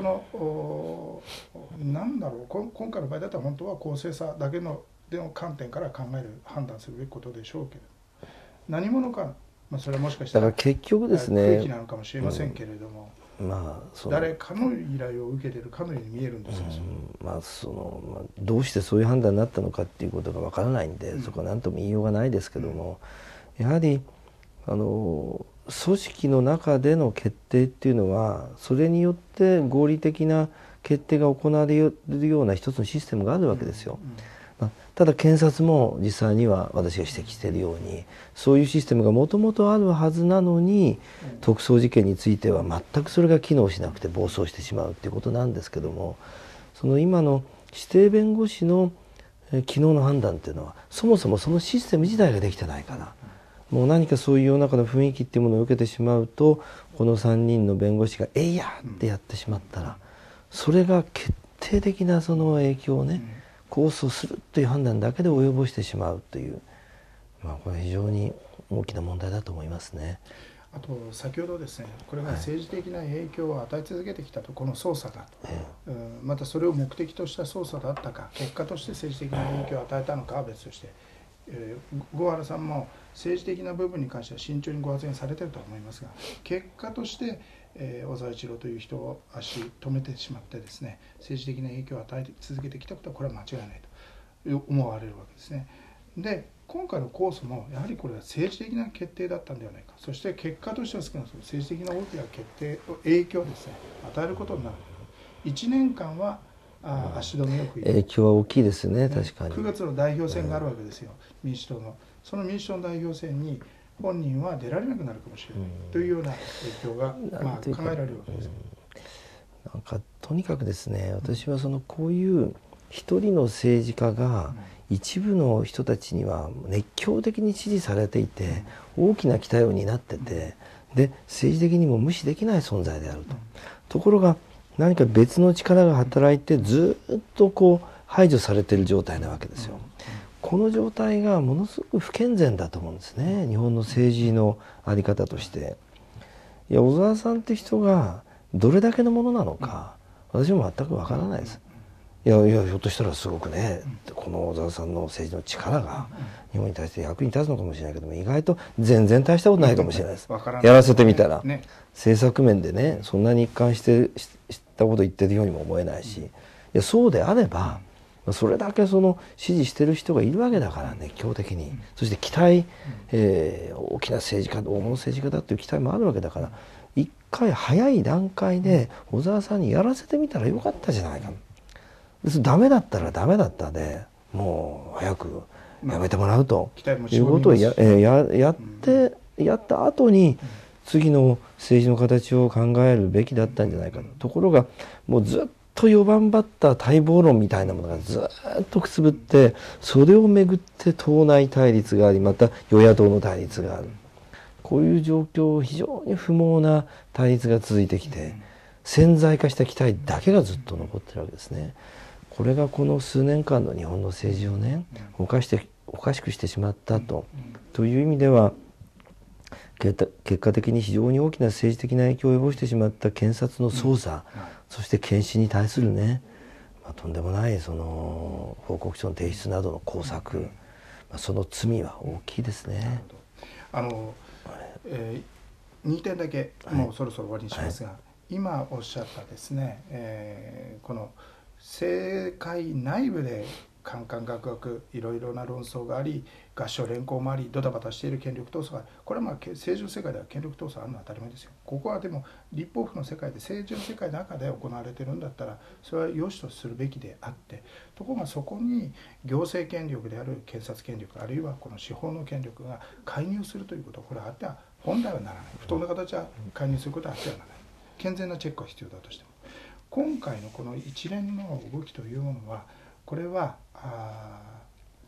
[SPEAKER 1] なんだろう、今回の場合だったら本当は公正さだけの観点から判断するべきことでしょうけれど、何者か、それはもしかしたら
[SPEAKER 3] だから結局ですね、
[SPEAKER 1] 空気なのかもしれませんけれども、誰かの依頼を受けているかのように見えるんですよ。
[SPEAKER 3] どうしてそういう判断になったのかっていうことがわからないんで、そこは何とも言いようがないですけども、やはり組織の中での決定っていうのはそれによって合理的な決定が行われるような一つのシステムがあるわけですよ。ただ検察も実際には私が指摘しているようにそういうシステムがもともとあるはずなのに、特捜事件については全くそれが機能しなくて暴走してしまうっていうことなんですけども、その今の指定弁護士の昨日の判断っていうのはそもそもそのシステム自体ができてないから、もう何かそういう世の中の雰囲気っていうものを受けてしまうと、この3人の弁護士が「えいや!」ってやってしまったら、それが決定的なその影響をね、控訴するという判断だけで及ぼしてしまうという、これは非常に大きな問題だと思いますね。
[SPEAKER 1] あと先ほどですね、これが政治的な影響を与え続けてきたと、この捜査が、またそれを目的とした捜査だったか、結果として政治的な影響を与えたのかは別として、郷原さんも政治的な部分に関しては慎重にご発言されていると思いますが、結果として小沢一郎という人を足止めてしまってですね、政治的な影響を与え続けてきたことはこれは間違いないと思われるわけですね。で、今回の控訴もやはりこれは政治的な決定だったんではないか、そして結果としては少なくとも政治的な大きな影響をですね与えることになる。1年間は足止めを食い、
[SPEAKER 3] 影響は大きいですね、確かに。
[SPEAKER 1] 9月の代表選があるわけですよ、民主党の。その民主党の代表選に本人は出られなくなるかもしれないというような影響が考えられるわけです。
[SPEAKER 3] なんかとにかくですね、私はこういう一人の政治家が一部の人たちには熱狂的に支持されていて、大きな期待を担ってて、で政治的にも無視できない存在であると。ところが何か別の力が働いてずっと排除されている状態なわけですよ。この状態がものすごく不健全だと思うんですね、日本の政治の在り方として。いや、小沢さんって人がどれだけのものなのか、私も全くわからないです。いやひょっとしたらすごくね、この小沢さんの政治の力が日本に対して役に立つのかもしれないけども、意外と全然大したことないかもしれないです。やらせてみたら、政策面でね、そんなに一貫したこと言ってるようにも思えないし、いやそうであればそれだけ支持してる人がいるわけだから、熱狂的に、そして期待、大きな政治家、大物政治家だという期待もあるわけだから、一回早い段階で小沢さんにやらせてみたらよかったじゃないか。ダメだったらダメだったで、もう早くやめてもらうということをやった後に次の政治の形を考えるべきだったんじゃないか。ところがもうずっと4番バッター待望論みたいなものがずっとくすぶって、それをめぐって党内対立があり、また与野党の対立がある。こういう状況、非常に不毛な対立が続いてきて、潜在化した期待だけがずっと残ってるわけですね。これがこの数年間の日本の政治をね、おかしくしてしまったという意味では、結果的に非常に大きな政治的な影響を及ぼしてしまった検察の捜査、そして検視に対するね、とんでもない報告書の提出などの工作、その罪は大きいですね。
[SPEAKER 1] 2点だけもうそろそろ終わりにしますが、今おっしゃったですね、この政界内部でカンカンガクガクいろいろな論争があり、合唱連行もあり、ドタバタしている権力闘争がある。これは政治の世界では権力闘争あるのは当たり前ですよ。ここはでも立法府の世界で、政治の世界の中で行われているんだったら、それは良しとするべきであって、ところがそこに行政権力である検察権力、あるいはこの司法の権力が介入するということ、これはあっては本来はならない。不当な形は介入することはあってはならない。健全なチェックは必要だとしても、今回のこの一連の動きというものは、これは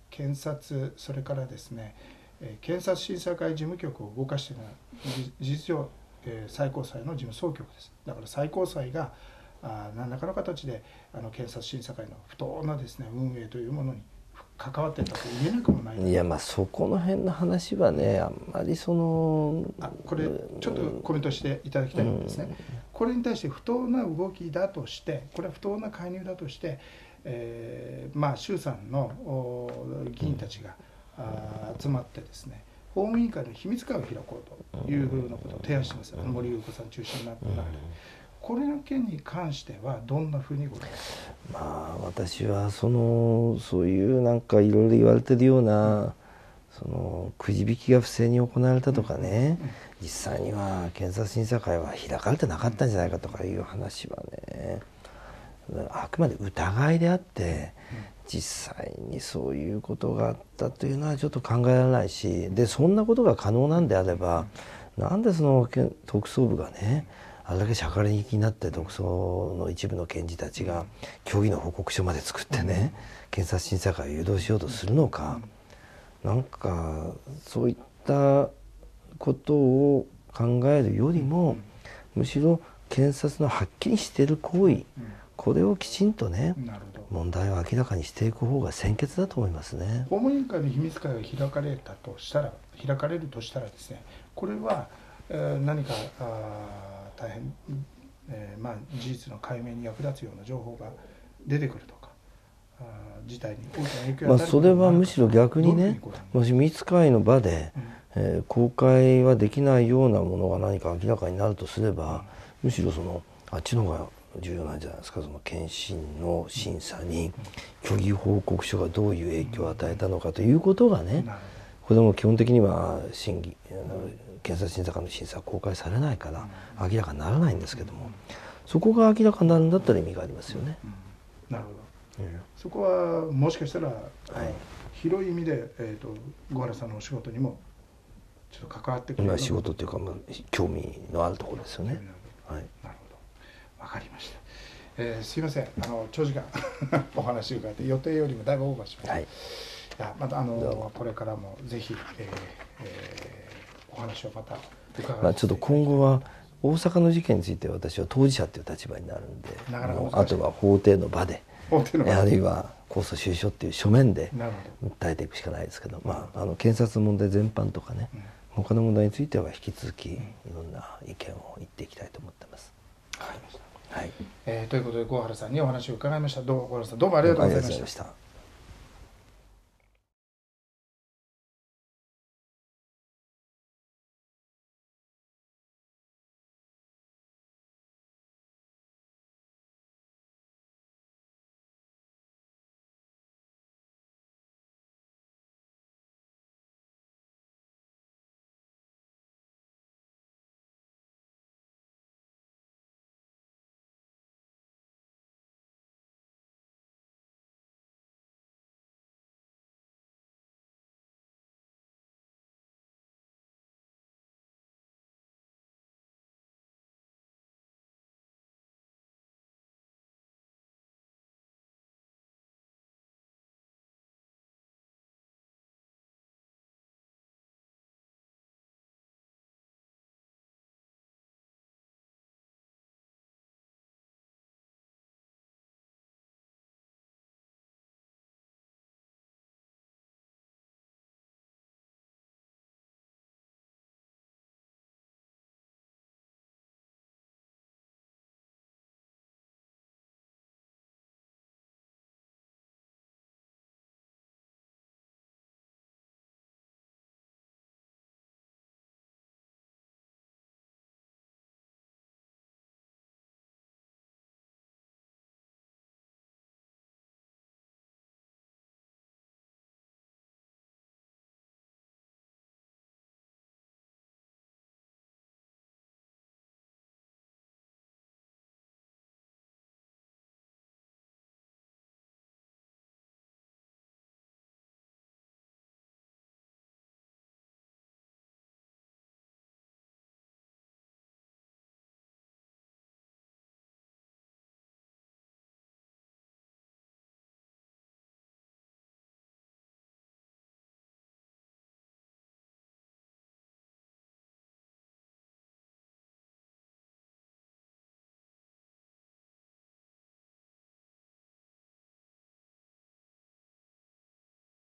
[SPEAKER 1] 検察、それからですね、検察審査会事務局を動かしているのは事実上、最高裁の事務総局です。だから最高裁が何らかの形で検察審査会の不当なですね運営というものに関わっていたと言えなくもない。
[SPEAKER 3] いや、まあそこの辺の話はね、あんまりこ
[SPEAKER 1] れちょっとコメントしていただきたいんですね。これに対して不当な動きだとして、これは不当な介入だとして、衆参の議員たちが集まってですね、法務委員会の秘密会を開こうというふうなことを提案しています。森裕子さん中心になった中で、これの件に関してはどんなふうにご覧ですか。
[SPEAKER 3] まあ私はそういうなんかいろいろ言われてるような、くじ引きが不正に行われたとかね、実際には検察審査会は開かれてなかったんじゃないかとかいう話はね、あくまで疑いであって、実際にそういうことがあったというのはちょっと考えられないし、でそんなことが可能なんであれば、なんで特捜部がね、あれだけしゃかりに気になって特捜の一部の検事たちが虚偽の報告書まで作ってね、検察審査会を誘導しようとするのか、なんかそういったことを考えるよりも、むしろ検察のはっきりしている行為、これをきちんとね、問題を明らかにしていく方が先決だと思いますね。
[SPEAKER 1] 法務委員会の秘密会が開かれるとしたらですね、これは、何か大変、事実の解明に役立つような情報が出てくるとか、事態に大きな影響を与える。
[SPEAKER 3] それはむしろ逆にね、もし秘密会の場で、公開はできないようなものが何か明らかになるとすれば、むしろあっちの方が重要なんじゃないですか。検診の審査に虚偽報告書がどういう影響を与えたのかということがね、これも基本的には検察審査会の審査は公開されないから明らかにならないんですけども、そこが明らかになるんだったら意味がありますよね。
[SPEAKER 1] なるほど。そこはもしかしたら、広い意味で、小原さんのお仕事にもちょっと関わってくる。
[SPEAKER 3] 仕事というか、興味のあるところですよね。
[SPEAKER 1] なるほど、わかりました。すいません、長時間お話伺って予定よりもだいぶオーバーしました。いや、またこれからもぜひ、お話をまた伺
[SPEAKER 3] ちょっと今後は大阪の事件について私は当事者という立場になるんで、あとは法廷の場で、あるいは控訴収書っていう書面で訴えていくしかないですけど、検察問題全般とかね、他の問題については引き続きいろんな意見を言っていきたいと思ってます。
[SPEAKER 1] ということで小原さんにお話を伺いました。小原さんどうもありがとうございました。